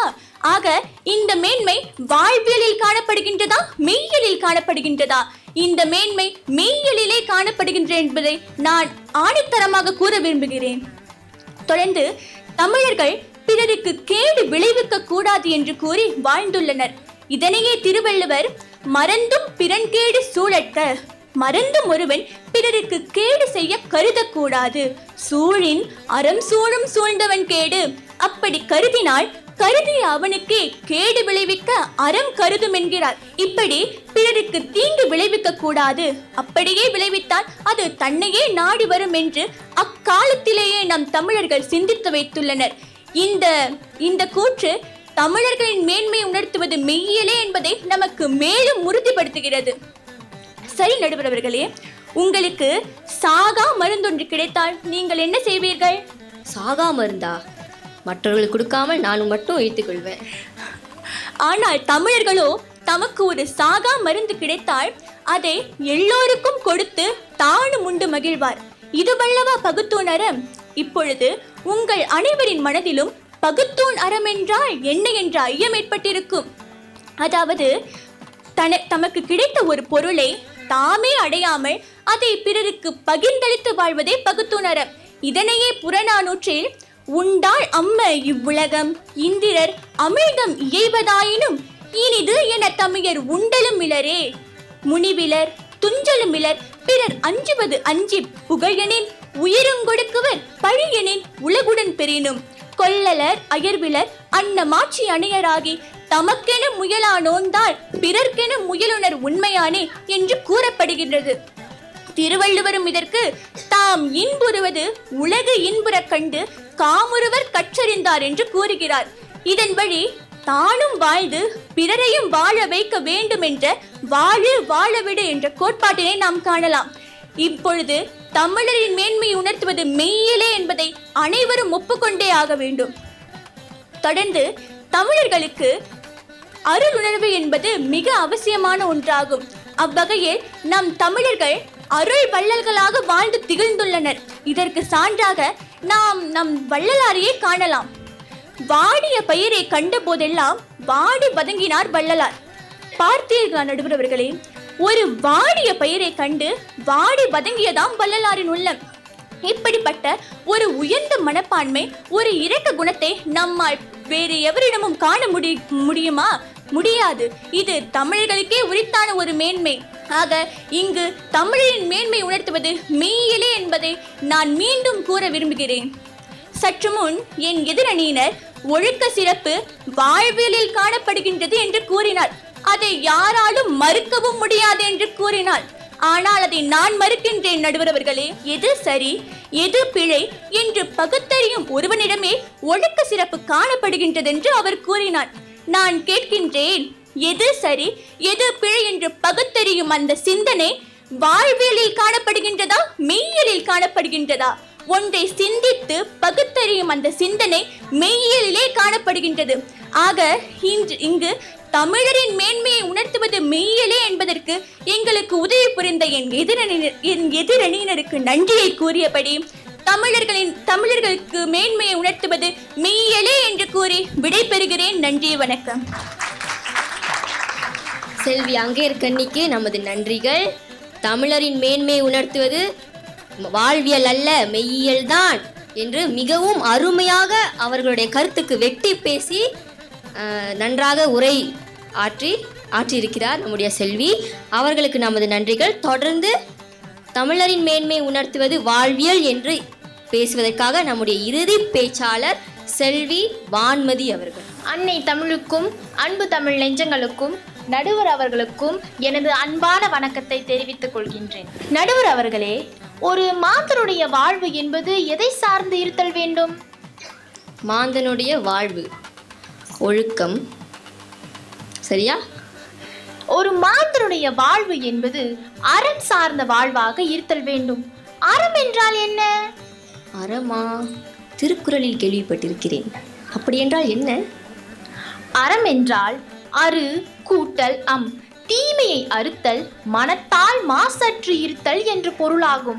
ஆக இந்த மேன்மை வாழ்வியலில் காணப்படுகின்றதா, மெய்யியலில் காணப்படுகின்றதா? இந்த மேன்மை மெய்யியலிலே காணப்படுகின்றது என்பதை நான் ஆணித்தரமாக கூற விரும்புகிறேன். தொடர்ந்து தமிழர்கள் பிறருக்கு கேடு விளைவிக்க கூடாது என்று கூறி வாழ்ந்துள்ளனர். இதனையே திருவள்ளுவர் மறந்தும் பிறன்கேடு சூழற்க, மறந்தும் ஒருவன் பிறருக்கு கேடு செய்ய கருதக்கூடாது, சூழின் அறம் சூழும் சூழ்ந்தவன் கேடு, அப்படி கருதினால் கருதிய அவனுக்கே கேடு விளைவிக்க அறம் கருதும் என்கிறார். இப்படி பிறருக்கு தீங்கு விளைவிக்க கூடாது, அப்படியே விளைவித்தால் அது தன்னையே நாடி வரும் என்று அக்காலத்திலேயே நம் தமிழர்கள் சிந்தித்து வைத்துள்ளனர். இந்த கூற்று தமிழர்களின் மேன்மையை உணர்த்துவது மெய்யியலே என்பதை நமக்கு மேலும் உறுதிப்படுத்துகிறது. சரி நடுவர் அவர்களே, உங்களுக்கு சாகா மருந்தொன்று கிடைத்தால் நீங்கள் என்ன செய்வீர்கள்? சாகா மருந்தா? மற்றவர்களுக்கு கொடுக்காமல் நான் மட்டும் வைத்துக் கொள்வேன். ஆனால் தமிழர்களோ தமக்கு ஒரு சாகா மருந்து கிடைத்தால் அதை எல்லோருக்கும் கொடுத்து தானும் உண்டு மகிழ்வார். இதுவல்லவா பகுத்தூன் அறம்? இப்பொழுது உங்கள் அனைவரின் மனதிலும் பகுத்தூன் அறம் என்றால் என்ன என்ற ஐயம் ஏற்பட்டிருக்கும். அதாவது தமக்கு கிடைத்த ஒரு பொருளை தாமே அடையாமல் அதை பிறருக்கு பகிர்ந்தளித்து வாழ்வதே பகுத்தூன் அறம். இதனையே புறநானூற்றில் உண்டாள் அம்ம இவ்வுலகம் இந்திரர் அமிழ்தம் இயைவதாயினும் இனிது என தமிழர் உண்டலும் இலரே, முனிவிலர் துஞ்சலும் இலர், பிறர் அஞ்சுவது அஞ்சி புகழெனின் உயிருங்கொடுக்குவர், பழியெனின் உலகுடன் பெறினும், கொல்லலர் அயர்விலர் அன்னமாட்சி அணையராகி தமக்கென முயலா நோந்தால் பிறர்க்கென முயலுணர் உண்மையானே என்று கூறப்படுகின்றது. திருவள்ளுவரும் இதற்கு தாம் இன்புறுவது உலகு இன்புற கண்டு காமுறுவர் கற்றறிந்தார் என்று கூறுகிறார். இதன் வழி தானும் வாழ்ந்து பிறரையும் வாழ வைக்க வேண்டும் என்ற வாழு வாழவிடு என்ற கோட்பாட்டினை நாம் காணலாம். இப்பொழுது தமிழரின் மேன்மையை உணர்த்துவது மெய்யிலே என்பதை அனைவரும் ஒப்புக்கொண்டே ஆக வேண்டும். தொடர்ந்து தமிழர்களுக்கு அருளுணர்வு என்பது மிக அவசியமான ஒன்றாகும். அவ்வகையில் நம் தமிழர்கள் அருள் வள்ளல்களாக வாழ்ந்து திகழ்ந்துள்ளனர். இதற்கு சான்றாக நாம் நம் வள்ளலாரையே காணலாம். வாடிய பயிரை கண்ட போதெல்லாம் வாடி வதங்கினார் வள்ளலார். பார்த்தீர்களா நடுவர் அவர்களே, ஒரு வாடிய பயிரை கண்டு வாடி வதங்கியதாம் வள்ளலாரின் உள்ளம். இப்படிப்பட்ட ஒரு உயர்ந்த மனப்பான்மை, ஒரு இரக்க குணத்தை நம்மால் வேறு எவரிடமும் காண முடியுமா? முடியாது. இது தமிழர்களுக்கே உரித்தான ஒரு மேன்மை. ஆக இங்கு தமிழின் மேன்மை உணர்த்துவது மெய்யியலே என்பதை நான் மீண்டும் கூற விரும்புகிறேன். சற்று முன் என் எதிரணியினர் ஒழுக்க சிறப்பு வாழ்வியலில் காணப்படுகின்றது என்று கூறினார். அதை யாராலும் மறுக்கவும் முடியாது என்று கூறினார். ஆனால் அதை நான் மறுக்கின்றேன் நடுவர் அவர்களே. எது சரி எது பிழை என்று பகுத்தறியும் ஒருவனிடமே ஒழுக்க சிறப்பு காணப்படுகின்றது என்று அவர் கூறினார். நான் கேட்கின்றேன், எது சரி எது பிழை என்று பகுத்தறியும் அந்த சிந்தனை வாழ்வியலில் காணப்படுகின்றதா, மெய்யியலில் காணப்படுகின்றதா? ஒன்றை சிந்தித்து பகுத்தறியும் அந்த சிந்தனை மெய்யியலிலே காணப்படுகின்றது. ஆக இங்கு தமிழரின் மேன்மையை உணர்த்துவது மெய்யியலே என்பதற்கு எங்களுக்கு உதவி புரிந்த என் எதிரணியினருக்கு நன்றியை கூறியபடி தமிழர்களுக்கு மேன்மையை உணர்த்துவது மெய்யியலே என்று கூறி விடை பெறுகிறேன். நன்றி, வணக்கம். செல்வி அங்கேற்கண்ணிக்கு நமது நன்றிகள். தமிழரின் மேன்மையை உணர்த்துவது வாழ்வியல் அல்ல மெய்யியல் தான் என்று மிகவும் அருமையாக அவர்களுடைய கருத்துக்கு வெட்டி பேசி நன்றாக உரை ஆற்றியிருக்கிறார் நம்முடைய செல்வி. அவர்களுக்கு நமது நன்றிகள். தொடர்ந்து தமிழரின் மேன்மை உணர்த்துவது வாழ்வியல் என்று பேசுவதற்காக நம்முடைய இறுதி பேச்சாளர் செல்வி வான்மதி அவர்கள். அன்னை தமிழுக்கும் அன்பு தமிழ் நெஞ்சங்களுக்கும் நடுவர் அவர்களுக்கும் எனது அன்பான வணக்கத்தை தெரிவித்துக் கொள்கின்றேன். நடுவர் அவர்களே, ஒரு மாந்தனுடைய வாழ்வு என்பது எதை சார்ந்து இருத்தல் வேண்டும்? மாந்தனுடைய வாழ்வு ஒழுக்கம், சரியா? ஒரு மாந்தனுடைய வாழ்வு என்பது அறம் சார்ந்த வாழ்வாக இருத்தல் வேண்டும். அறம் என்றால் என்ன? அறமா? திருக்குறளில் கேள்விப்பட்டிருக்கிறேன். அப்படி என்றால் என்ன? அறம் என்றால் அரு கூட்டல் தீமையை அறுத்தல், மனத்தால் மாசற்று இருத்தல் என்று பொருளாகும்.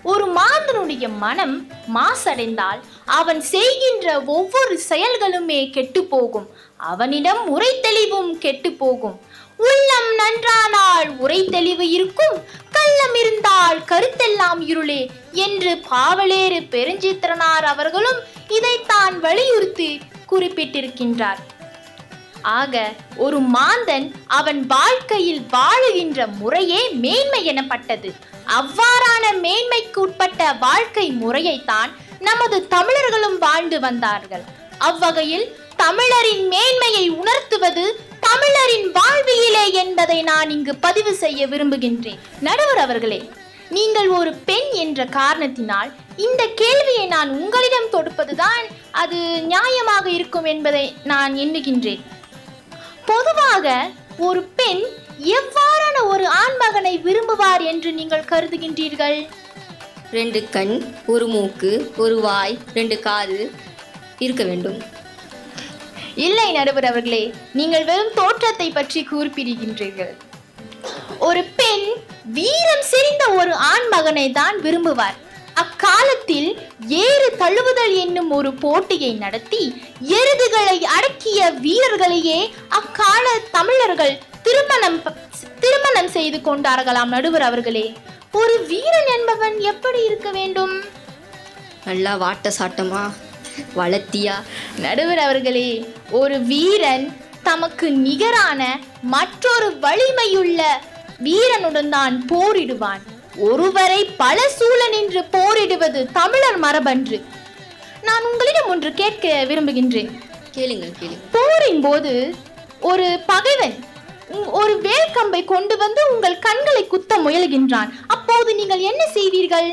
ஒரு மாந்தனுடைய மனம் மாசடைந்தால் அவன் செய்கின்ற ஒவ்வொரு செயல்களுமே கெட்டு போகும். அவனிடம் உரை தெளிவும் கெட்டு போகும். உள்ளம் நன்றானால் உரை தெளிவு இருக்கும், கள்ளம் இருந்தால் கருத்தெல்லாம் இருளே என்று பாவலேறு பெருஞ்சித்திரனார் அவர்களும் இதைத்தான் வலியுறுத்தி குறிப்பிட்டிருக்கின்றார். ஆக ஒரு மாந்தன் அவன் வாழ்க்கையில் வாழுகின்ற முறையே மேன்மை எனப்பட்டது. அவ்வாறான மேன்மைக்கு உட்பட்ட வாழ்க்கை முறையைத்தான் நமது தமிழர்களும் வாழ்ந்து வந்தார்கள். அவ்வகையில் தமிழரின் மேன்மையை உணர்த்துவது தமிழரின் வாழ்வியலே என்பதை நான் இங்கு பதிவு செய்ய விரும்புகின்றேன். நடுவர் அவர்களே, நீங்கள் ஒரு பெண் என்ற காரணத்தினால் இந்த கேள்வியை நான் உங்களிடம் தொடுப்பதுதான் அது நியாயமாக இருக்கும் என்பதை நான் எண்ணுகின்றேன். பொதுவாக ஒரு பெண் எவ்வாறான ஒரு ஆண்மகனை விரும்புவார் என்று நீங்கள் கருதுகின்றீர்கள்? 2 கண், 1 மூக்கு, 1 வாய், 2 காது இருக்க வேண்டும். இல்லை நடுவர் அவர்களே, நீங்கள் வெறும் தோற்றத்தை பற்றி குறிப்பிடுகின்றீர்கள். ஒரு பெண் வீரம் செறிந்த ஒரு ஆண்மகனை தான் விரும்புவார். அக்காலத்தில் ஏறு தழுவுதல் என்னும் ஒரு போட்டியை நடத்தி எருதுகளை அடக்கிய வீரர்களையே அக்கால தமிழர்கள் திருமணம் செய்து கொண்டார்களாம். நடுவர் அவர்களே, ஒரு வீரன் என்பவன் எப்படி இருக்க வேண்டும்? நல்லா வாட்ட சாட்டமா, வளர்த்தியா? நடுவர் அவர்களே, ஒரு வீரன் தமக்கு நிகரான மற்றொரு வலிமையுள்ள வீரனுடன் தான் போரிடுவான். ஒருவரை பல சூழ நின்று போரிடுவது தமிழர் மரபன்று. நான் உங்களிடம் ஒன்று கேட்க விரும்புகின்றேன். கேளுங்கள். போரின் போது ஒரு பகைவன் ஒரு வேல்கம்பை கொண்டு வந்து உங்கள் கண்களை குத்த முயல்கின்றான். அப்போது நீங்கள் என்ன செய்வீர்கள்?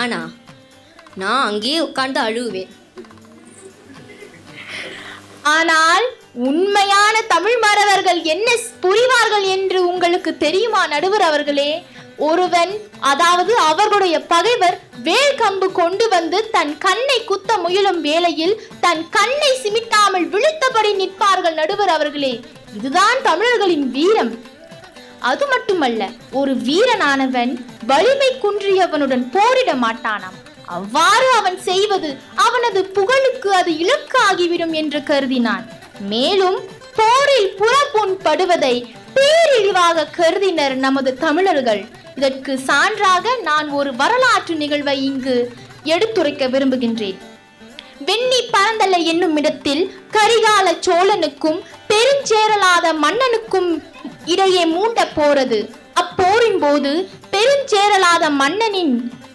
நான் அங்கேயே உட்கார்ந்து அழுவேன். ஆனால் உண்மையான தமிழ் மறவர்கள் என்ன புரிவார்கள் என்று உங்களுக்கு தெரியுமா நடுவர் அவர்களே? ஒருவன், அதாவது அவர்களுடைய பகைவர் வேல் கம்பு கொண்டு வந்து தன் கண்ணை குத்த முயலும் வேளையில் தன் கண்ணை சிமிட்டாமல் விழித்தபடி நிற்பார்கள் நடுவர் அவர்களே. இதுதான் தமிழர்களின் வீரம். அது மட்டுமல்ல, ஒரு வீரனானவன் வலிமை குன்றியவனுடன் போரிட மாட்டானாம். அவ்வாறு அவன் செய்வது அவனது புகழுக்கு அது இலக்கு ஆகிவிடும் என்று கருதினான். மேலும் போரில் புறப்புண் படுவதை பேரிழிவாக கருதினர் நமது தமிழர்கள். இதற்கு சான்றாக நான் ஒரு வரலாற்று நிகழ்வை இங்கு எடுத்துரைக்க விரும்புகின்றேன். வெண்ணி பரந்தலை என்னும் இடத்தில் கரிகால சோழனுக்கும் பெருஞ்சேரலாத மன்னனுக்கும் இடையே மூண்ட போறது. அப்போரின் போது பெருஞ்சேரலாத மன்னனின்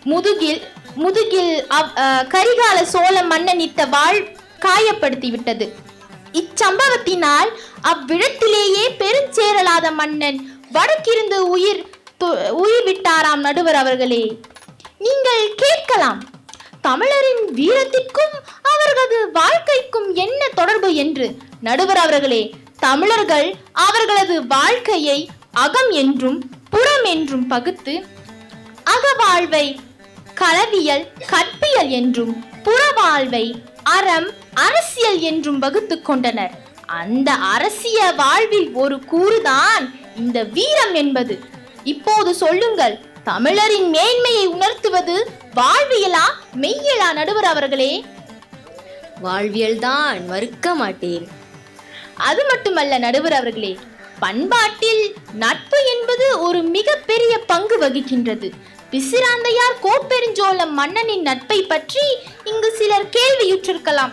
முதுகில் கரிகால சோழ மன்னனித்த வாழ் காயப்படுத்தி விட்டது. இச்சம்பவத்தினால் அவ்விடத்திலேயே பெருஞ்சேரலாத மன்னன் வடக்கிருந்து உயிர் விட்டாராம். நடுவர் அவர்களே, நீங்கள் கேட்கலாம், தமிழரின் வீரத்திற்கும் அவர்களது வாழ்க்கைக்கும் என்ன தொடர்பு என்று. நடுவர் அவர்களே, தமிழர்கள் அவர்களது வாழ்க்கையை அகம் என்றும் புறம் என்றும் பகுத்து அகவாழ்வை களவியல் கற்பியல் என்றும் புறவாழ்வை அறம் அரசியல் என்றும் வகுத்து கொண்டனர். அந்த அரசியல் வாழ்வில் ஒரு கூறுதான் இந்த வீரம் என்பது. இப்போது சொல்லுங்கள், தமிழரின் மேன்மையை உணர்த்துவது வாழ்வியலா மெய்யலா? நடுவர் அவர்களே, வாழ்வியல் தான், மறுக்க மாட்டேன். அது மட்டுமல்ல நடுவர் அவர்களே, பண்பாட்டில் நட்பு என்பது ஒரு மிகப்பெரிய பங்கு வகிக்கின்றது. பிசிராந்தையார் கோப்பெருஞ்சோழ மன்னனின் நட்பை பற்றி இங்கு சிலர் கேள்வியுற்றிருக்கலாம்.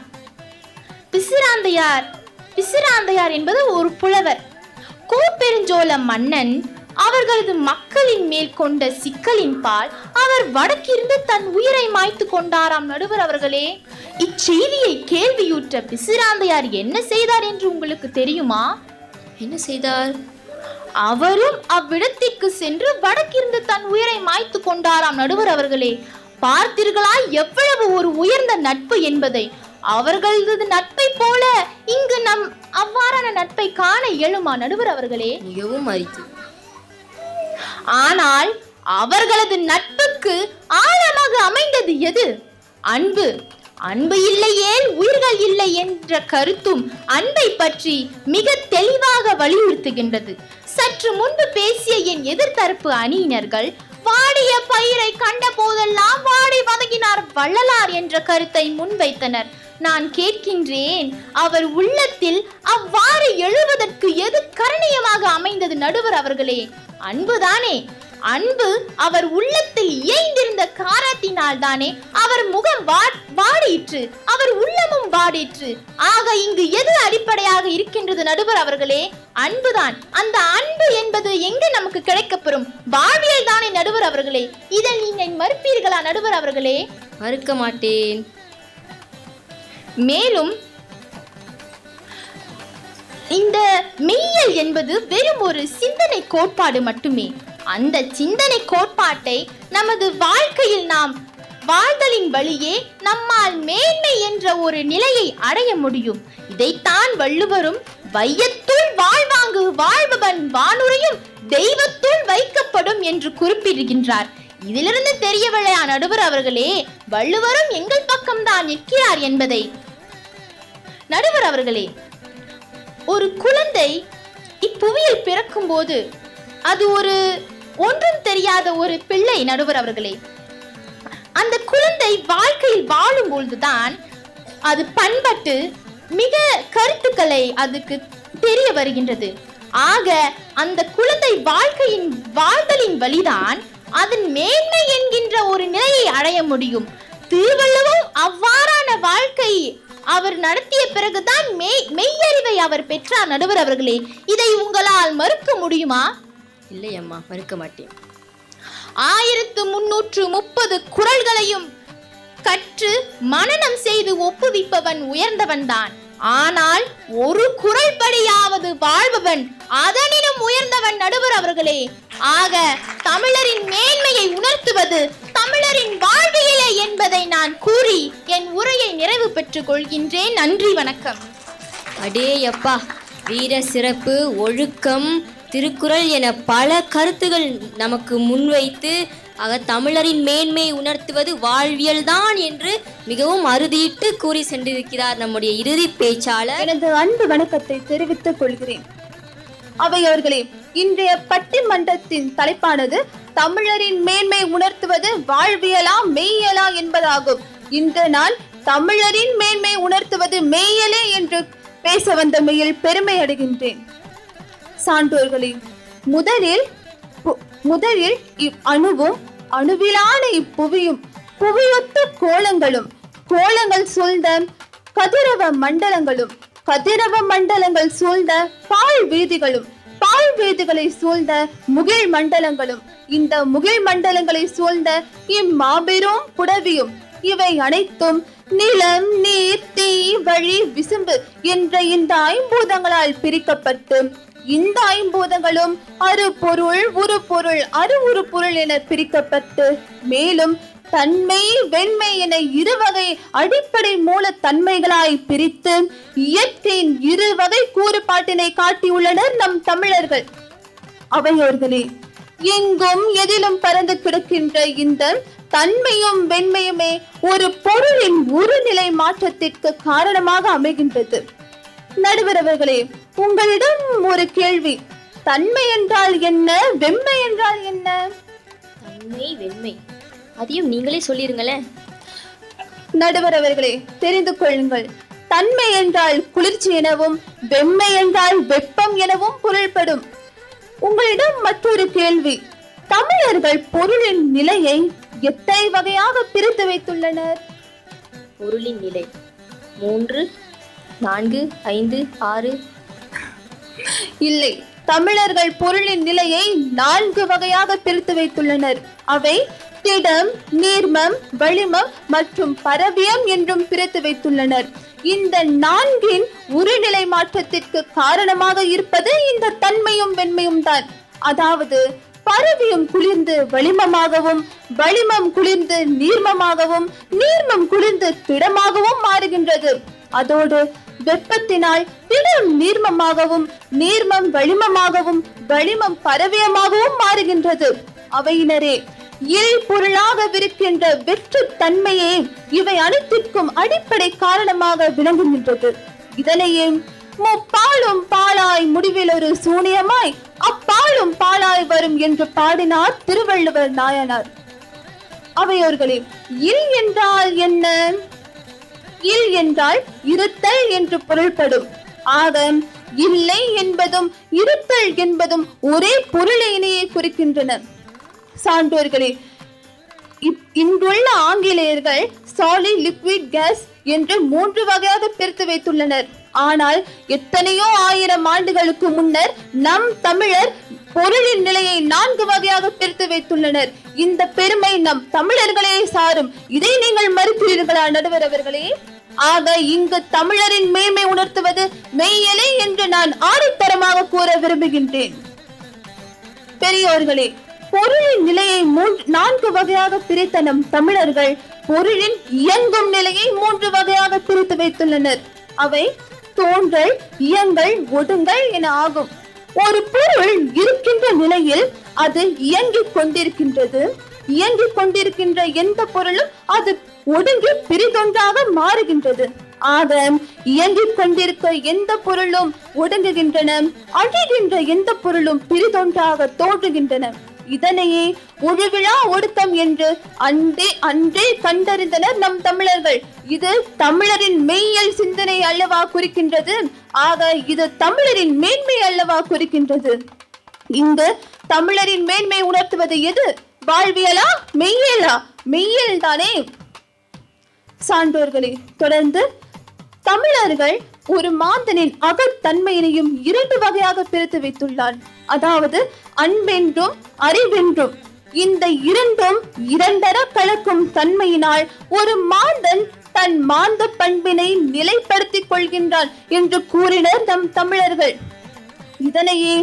பிசிராந்தையார் என்பது ஒரு புலவர். கோப்பெருஞ்சோழ மன்னன் அவர்களது மக்களின் மேல் கொண்ட சிக்கலின் பால் அவர் வடக்கிருந்து தன் உயிரை மாய்த்து கொண்டாராம். நடுவர் அவர்களே, இச்செய்தியை கேள்வியுற்ற பிசிராந்தையார் என்ன செய்தார் என்று உங்களுக்கு தெரியுமா? என்ன செய்தார்? அவரும் அவ்விடத்திற்கு சென்று வடக்கிருந்து தன் உயிரை மாய்த்து கொண்டாராம். நடுவர் அவர்களே, பார்த்தீர்களா எவ்வளவு ஒரு உயர்ந்த நட்பு என்பதை? அவர்களது நட்பை போல இங்கு நம் அவ்வாறான நட்பை காண இயலுமா? நடுவர் அவர்களே, மிகவும் அரிது. ஆனால் அவர்களது நட்புக்கு ஆழமாக அமைந்தது எது? அன்பு. அன்பு இல்லையேல் உயிர்கள் இல்லை என்ற கருத்தும் அன்பை பற்றி மிக தெளிவாக வலியுறுத்துகின்றது. சற்று முன்பு பேசிய என் எதிர்த்தரப்பு அணியினர்கள் வாடிய பயிரை கண்ட போதெல்லாம் வாடி வதங்கினார் வள்ளலார் என்ற கருத்தை முன்வைத்தனர். நான் கேட்கின்றேன், அவர் உள்ளத்தில் அவ்வாறு எழுவதற்கு எது கரணியமாக அமைந்தது நடுவர் அவர்களே? அன்புதானே. அன்பு அவர் உள்ளத்தில் இயைந்திருந்த காரணத்தினால் தானே அவர் முகம் வாடிற்று, அவர் உள்ளமும் வாடிற்று. ஆக இங்கு எது அடிப்படையாக இருக்கின்றது நடுவர் அவர்களே? அன்புதான். அந்த அன்பு என்பது எங்கு நமக்கு கிடைக்கப்பெறும்? வாழ்வியல் தானே நடுவர் அவர்களே. இதை நீங்கள் மறுப்பீர்களா நடுவர் அவர்களே? மறுக்க மாட்டேன். மேலும் இந்த மெய்யியல் என்பது வெறும் ஒரு சிந்தனை கோட்பாடு மட்டுமே. அந்த சிந்தனை கோட்பாட்டை நமது வாழ்க்கையில் நாம் வாழ்தலின் வழியே நம்மால் மேன்மை என்ற ஒரு நிலையை அடைய முடியும். இதைத்தான் வள்ளுவரும் வையத்துள் வாழ்வாங்கு வாழ்பவன் வானுரையும் தெய்வத்துள் வைக்கப்படும் என்று குறிப்பிடுகின்றார். இதிலிருந்து தெரியவில்லையா நடுவர் அவர்களே, வள்ளுவரும் எங்கள் பக்கம்தான் நிற்கிறார் என்பதை? நடுவர் அவர்களே, ஒரு குழந்தை இப்புவியில் பிறக்கும் போது அது ஒரு ஒன்றும் தெரியாத ஒரு பிள்ளை நடுவர் அவர்களே. அந்த குழந்தை வாழ்க்கையில் வாழும் பொழுதுதான் அது பண்பட்டு மிக கருத்துக்களை அதுக்கு தெரிய வருகின்றது. ஆக அந்த குழந்தை வாழ்க்கையின் வாழ்தலின் வழிதான் அதன் மேன்மை என்கின்ற ஒரு நிலையை அடைய முடியும். திருவள்ளுவர் அவ்வாறான வாழ்க்கை அவர் நடத்திய பிறகுதான் மெய்யறிவை அவர் பெற்றார் நடுவர் அவர்களே. இதை உங்களால் மறுக்க முடியுமா? இல்லை அம்மா, மறுக்க மாட்டேன். 1330 குறள்களையும் கற்று மனனம் செய்து ஒப்புவிப்பவன் உயர்ந்தவன் தான். ஆனால் ஒரு குறள் படியாவது வாழ்பவன் அதனினும் உயர்ந்தவன் நடுவர் அவர்களே. ஆக தமிழரின் மேன்மையை உணர்த்துவது தமிழரின் வாழ்வியலே என்பதை நான் கூறி என் உரையை நிறைவு பெற்றுக் கொள்கின்றேன். நன்றி, வணக்கம். அடே அப்பா, வீர சிறப்பு, ஒழுக்கம், திருக்குறள் என பல கருத்துகள் நமக்கு முன்வைத்து தமிழரின் மேன்மை உணர்த்துவது வாழ்வியல் தான் என்று மிகவும் அறுதியிட்டு கூறி சென்றிருக்கிறார் நம்முடைய இறுதி பேச்சாளர். எனது அன்பு வணக்கத்தை தெரிவித்துக் கொள்கிறேன். அவையவர்களே, இன்றைய பட்டிமன்றத்தின் தலைப்பானது தமிழரின் மேன்மை உணர்த்துவது வாழ்வியலா மெய்யலா என்பதாகும். இன்று நான் தமிழரின் மேன்மை உணர்த்துவது மெய்யலே என்று பேச வந்தமையில் பெருமை அடைகின்றேன். சான்றோர்களே, முதலில் இவ்வணுவும் அணுவிலான இப்புவியும் புவியொத்த கோலங்களும் கோலங்கள் சூழ்ந்த கதிரவ மண்டலங்களும் கதிரவ மண்டலங்கள் சூழ்ந்த பால் வீதிகளும் பால் வீதிகளை சூழ்ந்த முகில் மண்டலங்களும் இந்த முகில் மண்டலங்களை சூழ்ந்த இம்மாபெரும் புடவியும் இவை அனைத்தும் நிலம், நீர், தீ, வழி, விசும்பு என்ற இந்த ஐம்பூதங்களால் பிரிக்கப்பட்டு இந்த ஐம்பூதங்களும் அரு பொருள், உரு பொருள், அரு உரு பொருள் என பிரிக்கப்பட்டு மேலும் தன்மை, வெண்மை என இருவகை அடிப்படை மூல தன்மைகளாய் பிரித்து இயற்கையின் இருவகை கூறுபாட்டினை காட்டியுள்ளனர் நம் தமிழர்கள். அவையோர்களே, எங்கும் எதிலும் பறந்து கிடக்கின்ற இந்த தன்மையும் வெண்மையுமே ஒரு பொருளின் உருநிலை மாற்றத்திற்கு காரணமாக அமைகின்றது. நடுவர் அவர்களே, உங்களிடம் ஒரு கேள்வி. தன்மை என்றால் என்ன, வெண்மை என்றால் என்ன? தன்மை, வெண்மை, அதையும் நீங்களே சொல்லிருங்களேன். நடுவர் அவர்களே, தெரிந்து கொள்ளுங்கள். தன்மை என்றால் குளிர்ச்சி எனவும் வெண்மை என்றால் வெப்பம் எனவும் பொருள்படும். உங்களிடம் மற்றொரு கேள்வி. தமிழர்கள் பொருளின் நிலையை எத்தனை வகையாக பிரித்து வைத்துள்ளனர்? பொருளின் நிலை 3, 4, 5, 6. இல்லை, தமிழர்கள் பொருளின் நிலையை 4 வகையாக பிரித்து வைத்துள்ளனர். அவை திடம், நீர்மம், வளிமம் மற்றும் பரவியம் என்றும் பிரித்து வைத்துள்ளனர். இந்த 4இன் உருநிலை மாற்றத்திற்கு காரணமாக இருப்பது இந்த தன்மையும் வெண்மையும் தான். அதாவது பரவியம் குளிர்ந்து வளிமமாகவும், வளிமம் குளிர்ந்து நீர்மமாகவும், நீர்மம் குளிர்ந்து திடமாகவும் மாறுகின்றது. அதோடு வெப்பத்தினால் திடம் நீர்மமாகவும், நீர்மம் வளிமமாகவும், வளிமம் பரவியமாகவும் மாறுகின்றது. அவையினரே, இல் பொருளாக விருக்கின்ற வெற்று தன்மையே இவை அனைத்திற்கும் அடிப்படை காரணமாக விளங்குகின்றது. இதனையே முப்பாலும் பாலாய் முடிவில் ஒரு சூனியமாய் அப்பாலும் பாலாய் வரும் என்று பாடினார் திருவள்ளுவர் நாயனார். அவையோர்களே, இல் என்றால் என்ன? இல் என்றால் இருத்தல் என்று பொருள்படும். ஆக இல்லை என்பதும் இருத்தல் என்பதும் ஒரே பொருளினையே குறிக்கின்றன. சான்றோர்களே, இன்றுள்ள ஆங்கிலேயர்கள் சாலிட், லிக்விட், கேஸ் என்று 3 வகையாக பிரித்து வைத்துள்ளனர். ஆனால் எத்தனையோ ஆயிரம் ஆண்டுகளுக்கு முன்னர் நம் தமிழர் பொருளின் நிலையை 4 வகையாக பிரித்து வைத்துள்ளனர். இந்த பெருமை நம் தமிழர்களே சாரும். இதை நீங்கள் மறுக்கிறீர்களா நடுவர் அவர்களே? ஆக இங்கு தமிழரின் மேன்மை உணர்த்துவது மெய்யலே என்று நான் ஆணித்தரமாக கூற விரும்புகின்றேன். பெரியோர்களே, பொருளின் நிலையை 4 வகையாக பிரித்த நம் தமிழர்கள் பொருளின் இயங்கும் நிலையை 3 வகையாக பிரித்து வைத்துள்ளனர். அவை தோன்றல், இயங்கல், ஒடுங்கல் என ஆகும். ஒரு பொருள் இருக்கின்ற நிலையில் அது இயங்கிக் கொண்டிருக்கின்றது. இயங்கிக் கொண்டிருக்கின்ற எந்த பொருளும் அது ஒடுங்கி பிரிதொன்றாக மாறுகின்றது. ஆக இயங்கிக் கொண்டிருக்க எந்த பொருளும் ஒடுங்குகின்றன, அழிகின்ற எந்த பொருளும் பிரிதொன்றாக தோன்றுகின்றன. இதனையே ஒழுவிழா ஒடுக்கம் என்று அன்றே கண்டறிந்தனர் நம் தமிழர்கள். இது தமிழரின் மெய்யியல் சிந்தனை அல்லவா குறிக்கின்றது? ஆக இது தமிழரின் மேன்மை அல்லவா குறிக்கின்றது? இங்கு தமிழரின் மேன்மை உணர்த்துவது எது? வாழ்வியலா, மெய்யியலா? மெய்யியல் தானே. சான்றோர்களே, தொடர்ந்து தமிழர்கள் ஒரு மாந்தனின் அகத்தன்மையினையும் 2 வகையாக பிரித்து வைத்துள்ளார். அதாவது அன்பென்றும் அறிவென்றும். இந்த இரண்டும் இரண்டர கலக்கும் தன்மையினால் ஒரு மாந்தன் தன் மாந்த பண்பினை நிலைப்படுத்திக் கொள்கின்றான் என்று கூறினர் நம் தமிழர்கள். இதனையே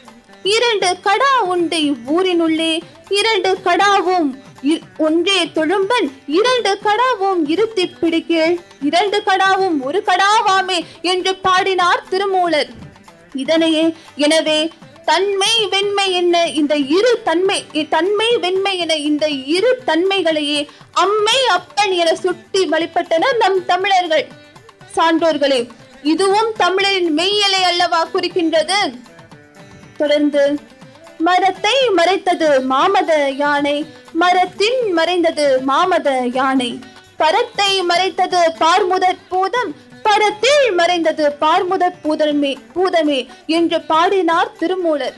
2 கடா உண்டை ஊரினுள்ளே 2 கடாவும் ஒன்றே தொழும்பன் 2 கடாவும் இருத்தி பிடிக்கேள் 2 கடாவும் 1 கடாவாமே என்று பாடினார் திருமூலர். இதனையே எனவே தன்மை வெண்மை என்ன இந்த இரு தன்மை வெண்மை என இந்த இரு தன்மைகளையே அம்மை அப்பன் என சுட்டி வழிபட்டனர் நம் தமிழர்கள். சான்றோர்களே, இதுவும் தமிழரின் மெய்யலை அல்லவா குறிக்கின்றது? தொடர்ந்து மரத்தை மறைத்தது மாமத யானை, மரத்தின் மறைந்தது மாமத யானை, பரத்தை மறைத்தது பார்முதற் பூதம், பரத்தில் மறைந்தது பார்முதற் பூதமே என்று பாடினார் திருமூலர்.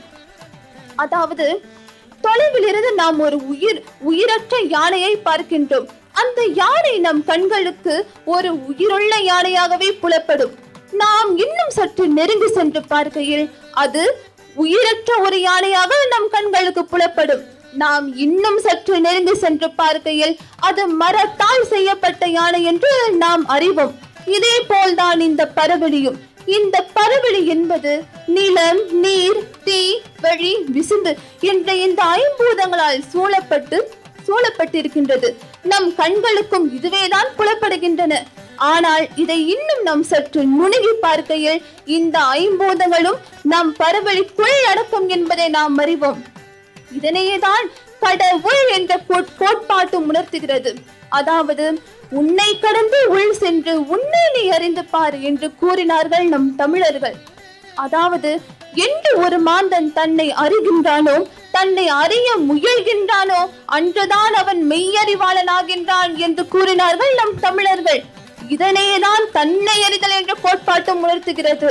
அதாவது தொலைவில் இருந்து நாம் ஒரு உயிரற்ற யானையை பார்க்கின்றோம். அந்த யானை நம் கண்களுக்கு ஒரு உயிருள்ள யானையாகவே புலப்படும். நாம் இன்னும் சற்று நெருங்கி சென்று பார்க்கையில் அது உயிரற்ற ஒரு யானையாக நம் கண்களுக்கு புலப்படும். நாம் இன்னும் சற்று நெருங்கி சென்று பார்க்கையில் அது மரத்தால் செய்யப்பட்ட யானை என்று நாம் அறிவோம். இதே போல்தான் இந்த பரவெளியும். இந்த பரவெளி என்பது நிலம், நீர், தீ, வழி, விசும்பு என்ற இந்த 5 பூதங்களால் சூழப்பட்டிருக்கின்றது. நம் கண்களுக்கும் இதுவேதான் புலப்படுகின்றன. ஆனால் இதை இன்னும் நாம் சற்று நுணுகி பார்க்கையில் இந்த 5 பூதங்களும் நம் பரவெளிக்குள் அடக்கம் என்பதை நாம் அறிவோம். இதனையேதான் கடவுள் என்ற கோட்பாட்டு உணர்த்துகிறது. அதாவது உன்னை கடந்து உள் சென்று உன்னை நீ அறிந்து பார் என்று கூறினார்கள் நம் தமிழர்கள். அதாவது என்று ஒரு மாந்தன் தன்னை அறிகின்றானோ, தன்னை அறிய முயல்கின்றானோ அன்றுதான் அவன் மெய்யறிவாளனாகின்றான் என்று கூறினார்கள் நம் தமிழர்கள். இதனையேதான் தன்னை அறிதல் என்ற கோட்பாட்டு உணர்த்துகிறது.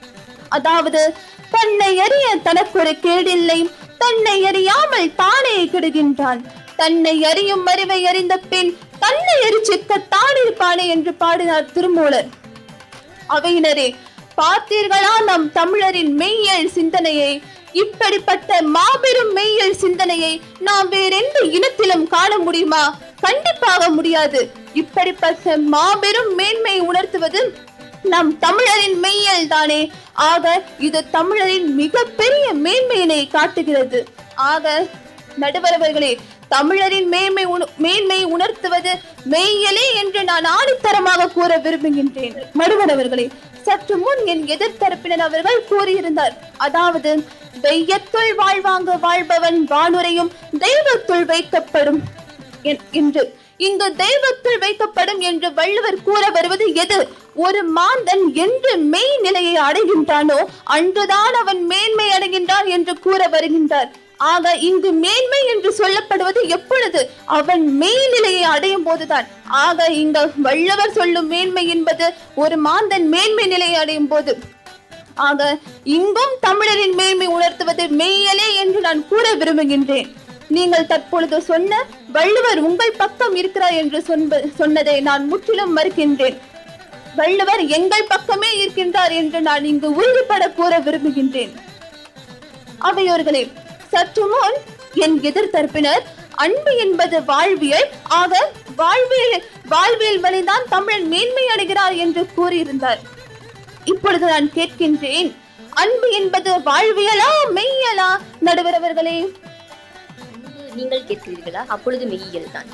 அதாவது தன்னை அறிய தனக்கு ஒரு கேடில்லை, தன்னை அறியாமல் தானே கெடுகின்றான், தன்னை அறியும் அறிவை அறிந்த பின் தன்னை எரிச்சிக்கத்தான் இருப்பானே என்று பாடினார் திருமூலர். அவையினரே, பார்த்தீர்களா நம் தமிழரின் மெய்யியல் சிந்தனையை? இப்படிப்பட்ட மாபெரும் மெய்யியல் சிந்தனையை நாம் வேறெந்த இனத்திலும் காண முடியுமா? கண்டிப்பாக முடியாது. இப்படிப்பட்ட மாபெரும் மேன்மை உணர்த்துவது நம் தமிழரின் மெய்யியல் தானே. ஆக இது தமிழரின் மிக பெரிய மேன்மையினை காட்டுகிறது. ஆக நடுவரவர்களே, தமிழரின் மேன்மை உணர்த்துவது மெய்யியலே என்று நான் ஆணித்தரமாக கூற விரும்புகின்றேன். நடுவரவர்களே, சற்று முன் என் எதிர்த்தரப்பினர் அவர்கள் கூறியிருந்தார். அதாவது தெய்வத்துள் வாழ்வாங்க வாழ்பவன் வானுரையும் தெய்வத்துள் வைக்கப்படும் என்று. இங்கு தெய்வத்துள் வைக்கப்படும் என்று வள்ளுவர் கூற வருவது எது? ஒரு மாந்தன் என்று மெய் நிலையை அடைகின்றானோ அன்றுதான் அவன் மேன்மை அடைகின்றான் என்று கூற வருகின்றார். ஆக இங்கு மேன்மை என்று சொல்லப்படுவது எப்பொழுது? அவன் மெய்நிலையை அடையும் போதுதான். ஆக இங்க வள்ளுவர் சொல்லும் மேன்மை என்பது ஒரு மாந்தன் மேன்மை நிலையை அடையும் போது. ஆக இங்கும் தமிழரின் மேன்மை உணர்த்துவது மெய்யலே என்று நான் கூற விரும்புகின்றேன். நீங்கள் தற்பொழுது சொன்ன வள்ளுவர் உங்கள் பக்கம் இருக்கிறார் என்று சொன்னதை நான் முற்றிலும் மறுக்கின்றேன். வள்ளுவர் எங்கள் பக்கமே இருக்கின்றார் என்று நான் இங்கு உறுதிப்பட கூற விரும்புகின்றேன். அவையோர்களே, சற்று முன் என் எதிர்த்தரப்பினர் அன்பு என்பது வாழ்வியல், ஆக வாழ்வியல் வழிதான் தமிழன் மேன்மை அடைகிறார் என்று கூறியிருந்தார். இப்பொழுது நான் கேட்கின்றேன், அன்பு என்பது வாழ்வியலா மெய்யலா? நடுவர் அவர்களே, நீங்கள் கேட்கிறீர்களா? அப்பொழுது மெய்யியல் தான்.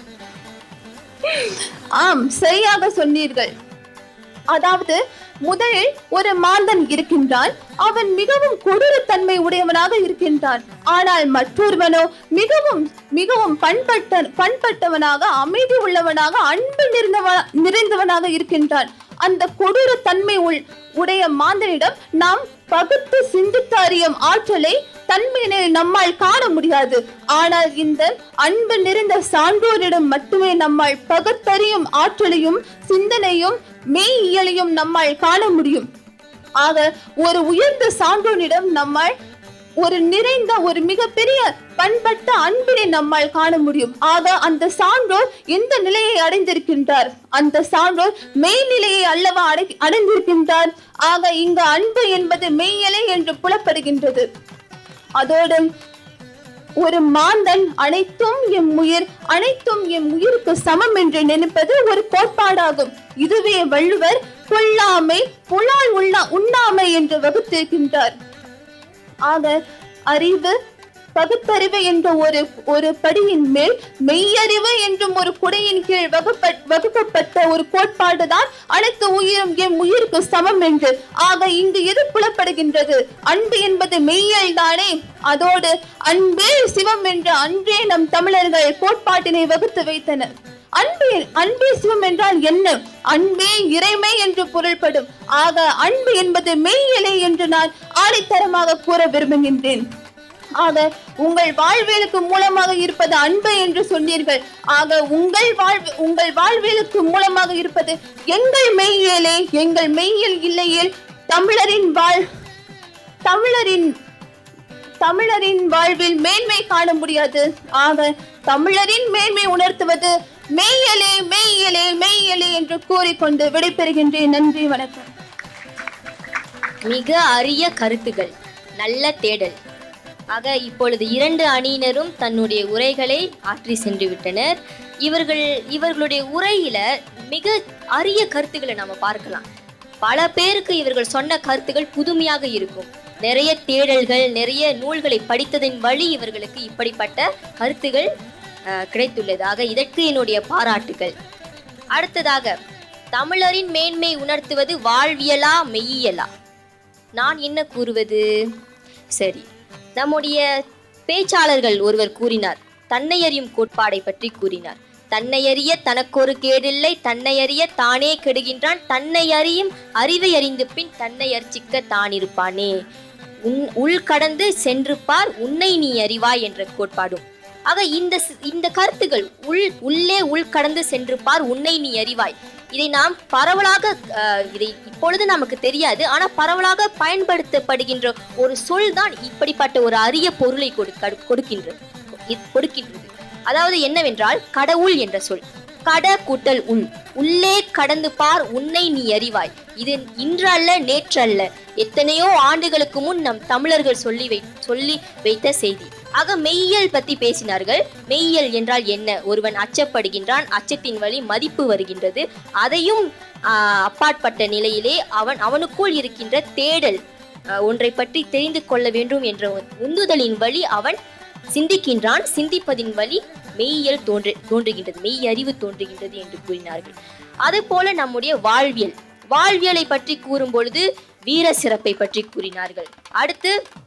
ஆம், சரியாக சொன்னீர்கள். அதாவது முதலில் ஒரு மாந்தன் இருக்கின்றான், அவன் மிகவும் கொடூரத்தன்மை உடையவனாக இருக்கின்றான். ஆனால் மற்றொருவனோ மிகவும் மிகவும் பண்பட்டவனாக, அமைதி உள்ளவனாக, அன்பு நிறைந்தவனாக இருக்கின்றான். அந்த கொடூரத்தன்மை உடைய மாந்தனிடம் நாம் பகுத்து சிந்தித்து அறியும் ஆற்றலை தன்மையினை நம்மால் காண முடியாது. ஆனால் இந்த அன்பு நிறைந்த சான்றோரிடம் மட்டுமே நம்மால் பகுத்தறியும் ஆற்றலையும் சிந்தனையும் மெய்யியலையும் நம்மால் காண முடியும். ஆக ஒரு உயர்ந்த சான்றோனிடம் நம்மால் ஒரு நிறைந்த ஒரு மிகப்பெரிய பண்பட்ட அன்பினை நம்மால் காண முடியும். ஆக அந்த சான்றோர் எந்த நிலையை அடைந்திருக்கின்றார்? அந்த சான்றோர் மெய்நிலையை அல்லவா அடைந்திருக்கின்றார். ஆக இங்கு அன்பு என்பது மெய்யலை என்று புலப்படுகின்றது. அதோடு ஒரு மாந்தன் அனைத்தும் எம் உயிருக்கு சமம் என்று நினைப்பது ஒரு கோட்பாடாகும். இதுவே வள்ளுவர் கொல்லாமை புலால் உண்ணாமை என்று வகுத்திருக்கின்றார். ஆக அறிவு, பகுத்தறிவு என்ற ஒரு படியின் மேல் மெய்யறிவு என்றும் ஒரு குடையின் கீழ் வகுக்கப்பட்ட ஒரு கோட்பாடு தான் அனைத்து உயிரும் எம் உயிருக்கு சமம் என்று. ஆக இங்கு எது புலப்படுகின்றது? அன்பு என்பது மெய்யல் தானே. அதோடு அன்பே சிவம் என்ற அன்றே நம் தமிழர்கள் கோட்பாட்டினை வகுத்து வைத்தனர். அன்பே சிவம் என்றால் என்ன? அன்பே இறைமை என்று பொருள்படும். ஆக அன்பு என்பது மெய்யலை என்று நான் ஆணித்தரமாக கூற விரும்புகின்றேன். ஆக உங்கள் வாழ்வியலுக்கு மூலமாக இருப்பது அன்பு என்று சொன்னீர்கள். ஆக உங்கள் வாழ்வியலுக்கு மூலமாக இருப்பது எங்கள் மெய்யியலே. எங்கள் மெய்யியல் இல்லையே தமிழரின் வாழ்வில் மேன்மை காண முடியாது. ஆக தமிழரின் மேன்மை உணர்த்துவது மெய்யலே மெய்யலே மெய்யலே என்று கூறிக்கொண்டு விடைபெறுகின்றேன். நன்றி, வணக்கம். மிக அரிய கருத்துகள், நல்ல தேடல். ஆக இப்பொழுது இரண்டு அணியினரும் தன்னுடைய உரைகளை ஆற்றி சென்று விட்டனர். இவர்களுடைய உரையில மிக அரிய கருத்துக்களை நாம பார்க்கலாம். பல பேருக்கு இவர்கள் சொன்ன கருத்துக்கள் புதுமையாக இருக்கும். நிறைய தேடல்கள், நிறைய நூல்களை படித்ததின் வழி இவர்களுக்கு இப்படிப்பட்ட கருத்துகள் கிடைத்துள்ளது. ஆக இதற்கு என்னுடைய பாராட்டுகள். அடுத்ததாக, தமிழரின் மேன்மை உணர்த்துவது வாழ்வியலா மெய்யியலா? நான் என்ன கூறுவது? சரி, நம்முடைய பேச்சாளர்கள் ஒருவர் கூறினார், தன்னை அறியும் கோட்பாடை பற்றி கூறினார். தன்னை அறிய தனக்கொரு கேடில்லை, தன்னை அறிய தானே கெடுகின்றான், தன்னை அறியும் அறிவை அறிந்து பின் தன்னை அர்ச்சிக்க தான் இருப்பானே. உள் கடந்து சென்று பார், உன்னை நீ அறிவாய் என்ற கோட்பாடும். ஆக இந்த கருத்துகள் உள்ளே உள்கடந்து சென்று பார், உன்னை நீ அறிவாய், இதை நாம் பரவலாக இதை இப்பொழுது நமக்கு தெரியாது, ஆனால் பரவலாக பயன்படுத்தப்படுகின்ற ஒரு சொல் தான் இப்படிப்பட்ட ஒரு அரிய பொருளை கொடுக்கின்றது. அதாவது என்னவென்றால், கடவுள் என்ற சொல். கட கூட்டல் உள், உள்ளே கடந்து பார், உன்னை நீ அறிவாய். இது இன்றல்ல நேற்றல்ல, எத்தனையோ ஆண்டுகளுக்கு முன் நம் தமிழர்கள் சொல்லி வைத்த செய்தி. ஆக மெய்யியல் பற்றி பேசினார்கள். மெய்யியல் என்றால் என்ன? ஒருவன் அச்சப்படுகின்றான், அச்சத்தின் வழி மதிப்பு வருகின்றது. அதையும் அப்பாற்பட்ட நிலையிலே அவனுக்குள் இருக்கின்ற தேடல், ஒன்றை பற்றி தெரிந்து கொள்ள வேண்டும் என்ற உந்துதலின் வழி அவன் சிந்திக்கின்றான். சிந்திப்பதின் வழி மெய்யியல் தோன்றுகின்றது, மெய் அறிவு தோன்றுகின்றது என்று கூறினார்கள். அதே போல நம்முடைய வாழ்வியலை பற்றி கூறும் பொழுது வீர சிறப்பை பற்றி கூறினார்கள். அடுத்து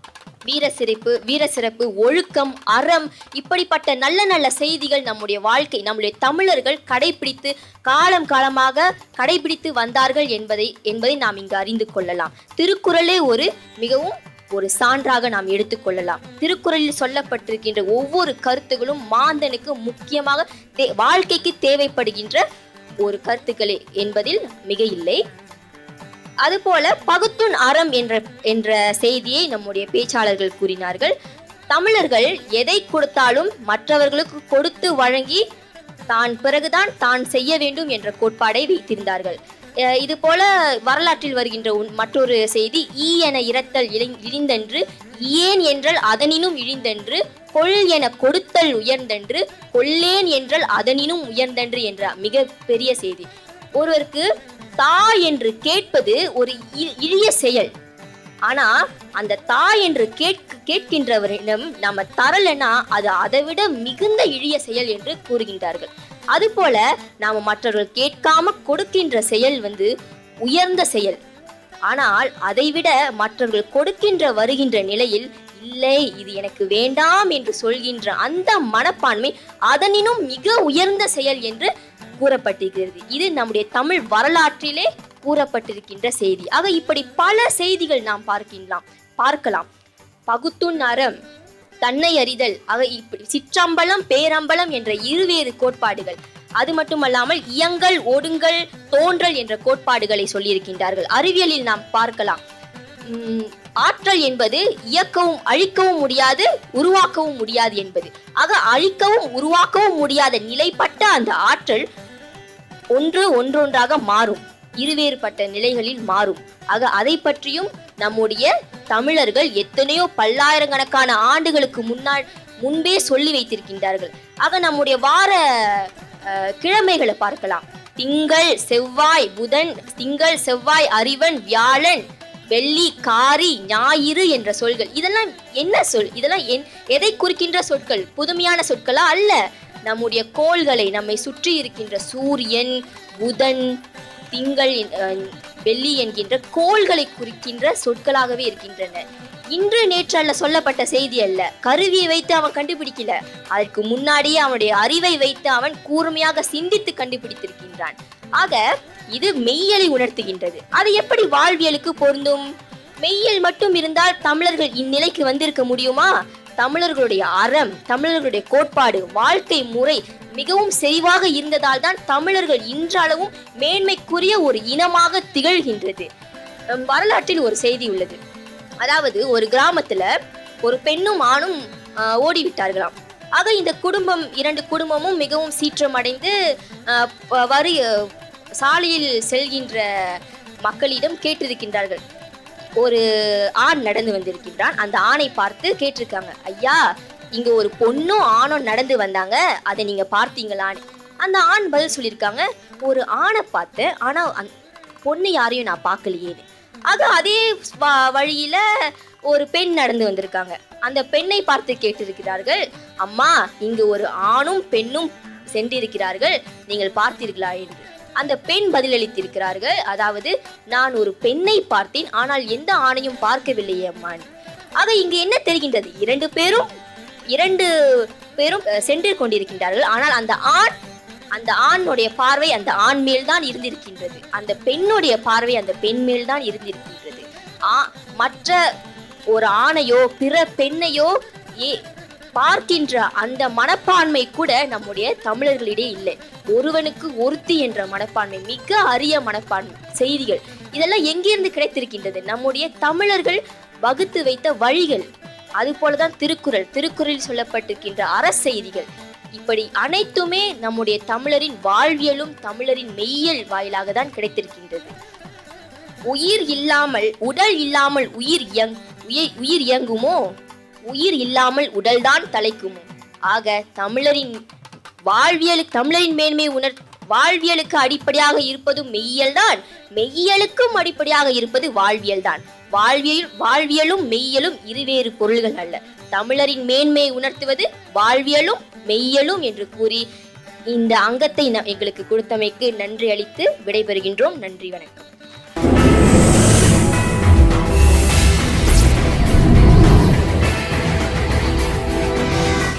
வீர சிறப்பு, ஒழுக்கம், அறம், இப்படிப்பட்ட நல்ல நல்ல செய்திகள் நம்முடைய வாழ்க்கை, நம்முடைய தமிழர்கள் கடைபிடித்து காலமாக கடைபிடித்து வந்தார்கள் என்பதை நாம் இங்கு அறிந்து கொள்ளலாம். திருக்குறளே மிகவும் ஒரு சான்றாக நாம் எடுத்துக்கொள்ளலாம். திருக்குறளில் சொல்லப்பட்டிருக்கின்ற ஒவ்வொரு கருத்துகளும் மாந்தனுக்கு முக்கியமாக வாழ்க்கைக்கு தேவைப்படுகின்ற ஒரு கருத்துக்களே என்பதில் மிக இல்லை. அதுபோல பகுத்துண் அறம் என்ற செய்தியை நம்முடைய பேச்சாளர்கள் கூறினார்கள். தமிழர்கள் எதை கொடுத்தாலும் மற்றவர்களுக்கு கொடுத்து வழங்கி பிறகுதான் தான் செய்ய வேண்டும் என்ற கோட்பாடை வைத்திருந்தார்கள். இது போல வரலாற்றில் வருகின்ற மற்றொரு செய்தி, ஈ என இரத்தல் இழிந்தன்று, ஏன் என்றால் அதனினும் இழிந்தன்று, கொள் என கொடுத்தல் உயர்ந்தன்று, கொள்ளேன் என்றால் அதனினும் உயர்ந்தன்று என்ற மிக பெரிய செய்தி. ஒருவருக்கு தாய் என்று கேட்பது ஒரு இழிய செயல். ஆனா அந்த தாய் என்று கேட்கின்றவரிடம் நம்ம தரலன்னா அது அதைவிட மிகுந்த இழிய செயல் என்று கூறுகின்றார்கள். அதுபோல நாம மற்றவர்கள் கேட்காம கொடுக்கின்ற செயல் உயர்ந்த செயல். ஆனால் அதைவிட மற்றவர்கள் கொடுக்கின்ற வருகின்ற நிலையில் இல்லை இது எனக்கு வேண்டாம் என்று சொல்கின்ற அந்த மனப்பான்மை அதனினும் மிக உயர்ந்த செயல் என்று கூறப்பட்டிருக்கிறது. இது நம்முடைய தமிழ் வரலாற்றிலே கூறப்பட்டிருக்கின்ற செய்தி. ஆக இப்படி பல செய்திகள் நாம் பார்க்கலாம். பகுத்துண் அறம், தன்னை அறிதல், இப்படி சிற்றம்பலம் பேரம்பலம் என்ற இருவேறு கோட்பாடுகள். அது மட்டுமல்லாமல் இயங்கல், ஒடுங்கல், தோன்றல் என்ற கோட்பாடுகளை சொல்லியிருக்கின்றார்கள். அறிவியலில் நாம் பார்க்கலாம். ஆற்றல் என்பது இயக்கவும் அழிக்கவும் முடியாது, உருவாக்கவும் முடியாது என்பது. ஆக அழிக்கவும் உருவாக்கவும் முடியாத நிலைப்பட்ட அந்த ஆற்றல் ஒன்றொன்றாக மாறும், இருவேறுபட்ட நிலைகளில் மாறும். ஆக அதை பற்றியும் நம்முடைய தமிழர்கள் எத்தனையோ பல்லாயிரக்கணக்கான ஆண்டுகளுக்கு முன்பே சொல்லி வைத்திருக்கின்றார்கள். ஆக நம்முடைய வார கிழமைகளை பார்க்கலாம். திங்கள், செவ்வாய், புதன், திங்கள், செவ்வாய், அறிவன், வியாழன், வெள்ளி, காரி, ஞாயிறு என்ற சொல்கள். இதெல்லாம் என்ன சொல்? இதெல்லாம் எதை குறிக்கின்ற சொற்கள்? புதுமையான சொற்களா? அல்ல. நம்முடைய கோள்களை, நம்மை சுற்றி இருக்கின்ற சூரியன், புதன், திங்கள், வெள்ளி என்கின்ற கோள்களை குறிக்கின்ற சொற்களாகவே இருக்கின்றன. இன்று நேற்றல்ல சொல்லப்பட்ட செய்தி அல்ல. கருவியை வைத்து அவன் கண்டுபிடிக்கல, அதற்கு முன்னாடியே அவனுடைய அறிவை வைத்து அவன் கூர்மையாக சிந்தித்து கண்டுபிடித்திருக்கின்றான். ஆக இது மெய்யலை உணர்த்துகின்றது. அது எப்படி வாழ்வியலுக்கு பொருந்தும்? மெய்யல் மட்டும் இருந்தால் தமிழர்கள் இந்நிலைக்கு வந்திருக்க முடியுமா? தமிழர்களுடைய அறம், தமிழர்களுடைய கோட்பாடு, வாழ்க்கை முறை மிகவும் செறிவாக இருந்ததால் தான் தமிழர்கள் இன்றளவும் மேன்மைக்குரிய ஒரு இனமாக திகழ்கின்றது. வரலாற்றில் ஒரு செய்தி உள்ளது. அதாவது ஒரு கிராமத்துல ஒரு பெண்ணும் ஆணும் ஓடிவிட்டார்களாம். ஆக இந்த இரண்டு குடும்பமும் மிகவும் சீற்றமடைந்து சாலையில் செல்கின்ற மக்களிடம் கேட்டிருக்கின்றார்கள். ஒரு ஆண் நடந்து வந்திருக்கின்றான். அந்த ஆணை பார்த்து கேட்டிருக்காங்க, ஐயா இங்க ஒரு பொண்ணும் ஆணும் நடந்து வந்தாங்க, அதை நீங்க பார்த்தீங்களான்னு. அந்த ஆண் பதில் சொல்லியிருக்காங்க, ஒரு ஆணை பார்த்தேன், ஆனா பொண்ணு யாரையும் நான் பார்க்கலையே. ஆக அதே வழியில ஒரு பெண் நடந்து வந்திருக்காங்க. அந்த பெண்ணை பார்த்து கேட்டிருக்கிறார்கள், அம்மா இங்கு ஒரு ஆணும் பெண்ணும் சென்றிருக்கிறார்கள், நீங்கள் பார்த்தீர்களா என்று. அந்த பெண் பதிலளித்திருக்கிறார்கள், அதாவது நான் ஒரு பெண்ணை பார்த்தேன், ஆனால் எந்த ஆணையும் பார்க்கவில்லையே அம்மா. ஆக இங்கு என்ன தெரிகின்றது? இரண்டு பேரும் சென்று கொண்டிருக்கின்றார்கள். ஆனால் அந்த ஆணுடைய பார்வை அந்த ஆண் மேல் தான் இருந்திருக்கின்றது, அந்த பெண்ணுடைய பார்வை அந்த பெண் மேல் தான் இருந்திருக்கின்றது. மற்ற ஒரு ஆணையோ பிற பெண்ணையோ பார்க்கின்ற அந்த மனப்பான்மை கூட நம்முடைய தமிழர்களிடையே இல்லை. ஒருவனுக்கு ஒருத்தி என்ற மனப்பான்மை, மிக அரிய மனப்பான்மை. செய்திகள் இதெல்லாம் எங்கிருந்து கிடைத்திருக்கின்றது? நம்முடைய தமிழர்கள் வகுத்து வைத்த வழிகள். அது போலதான் திருக்குறளில் சொல்லப்பட்டிருக்கின்ற அறச்செய்திகள். இப்படி அனைத்துமே நம்முடைய தமிழரின் வாழ்வியலும் தமிழரின் மெய்யல் வாயிலாக தான் கிடைத்திருக்கின்றது. உடல் இல்லாமல் உயிர் இயங்குமோ? உயிர் இல்லாமல் உடல்தான் தலைக்குமோ? ஆக தமிழரின் மேன்மை வாழ்வியலுக்கு அடிப்படையாக இருப்பது மெய்யல் தான், மெய்யலுக்கும் அடிப்படையாக இருப்பது வாழ்வியல் தான். வாழ்வியலும் மெய்யலும் இருவேறு பொருள்கள் அல்ல. தமிழரின் மேன்மையை உணர்த்துவது வாழ்வியலும் மெய்யலும் என்று கூறி இந்த அங்கத்தை எங்களுக்கு கொடுத்தமைக்கு நன்றி அளித்து விடைபெறுகின்றோம். நன்றி, வணக்கம்.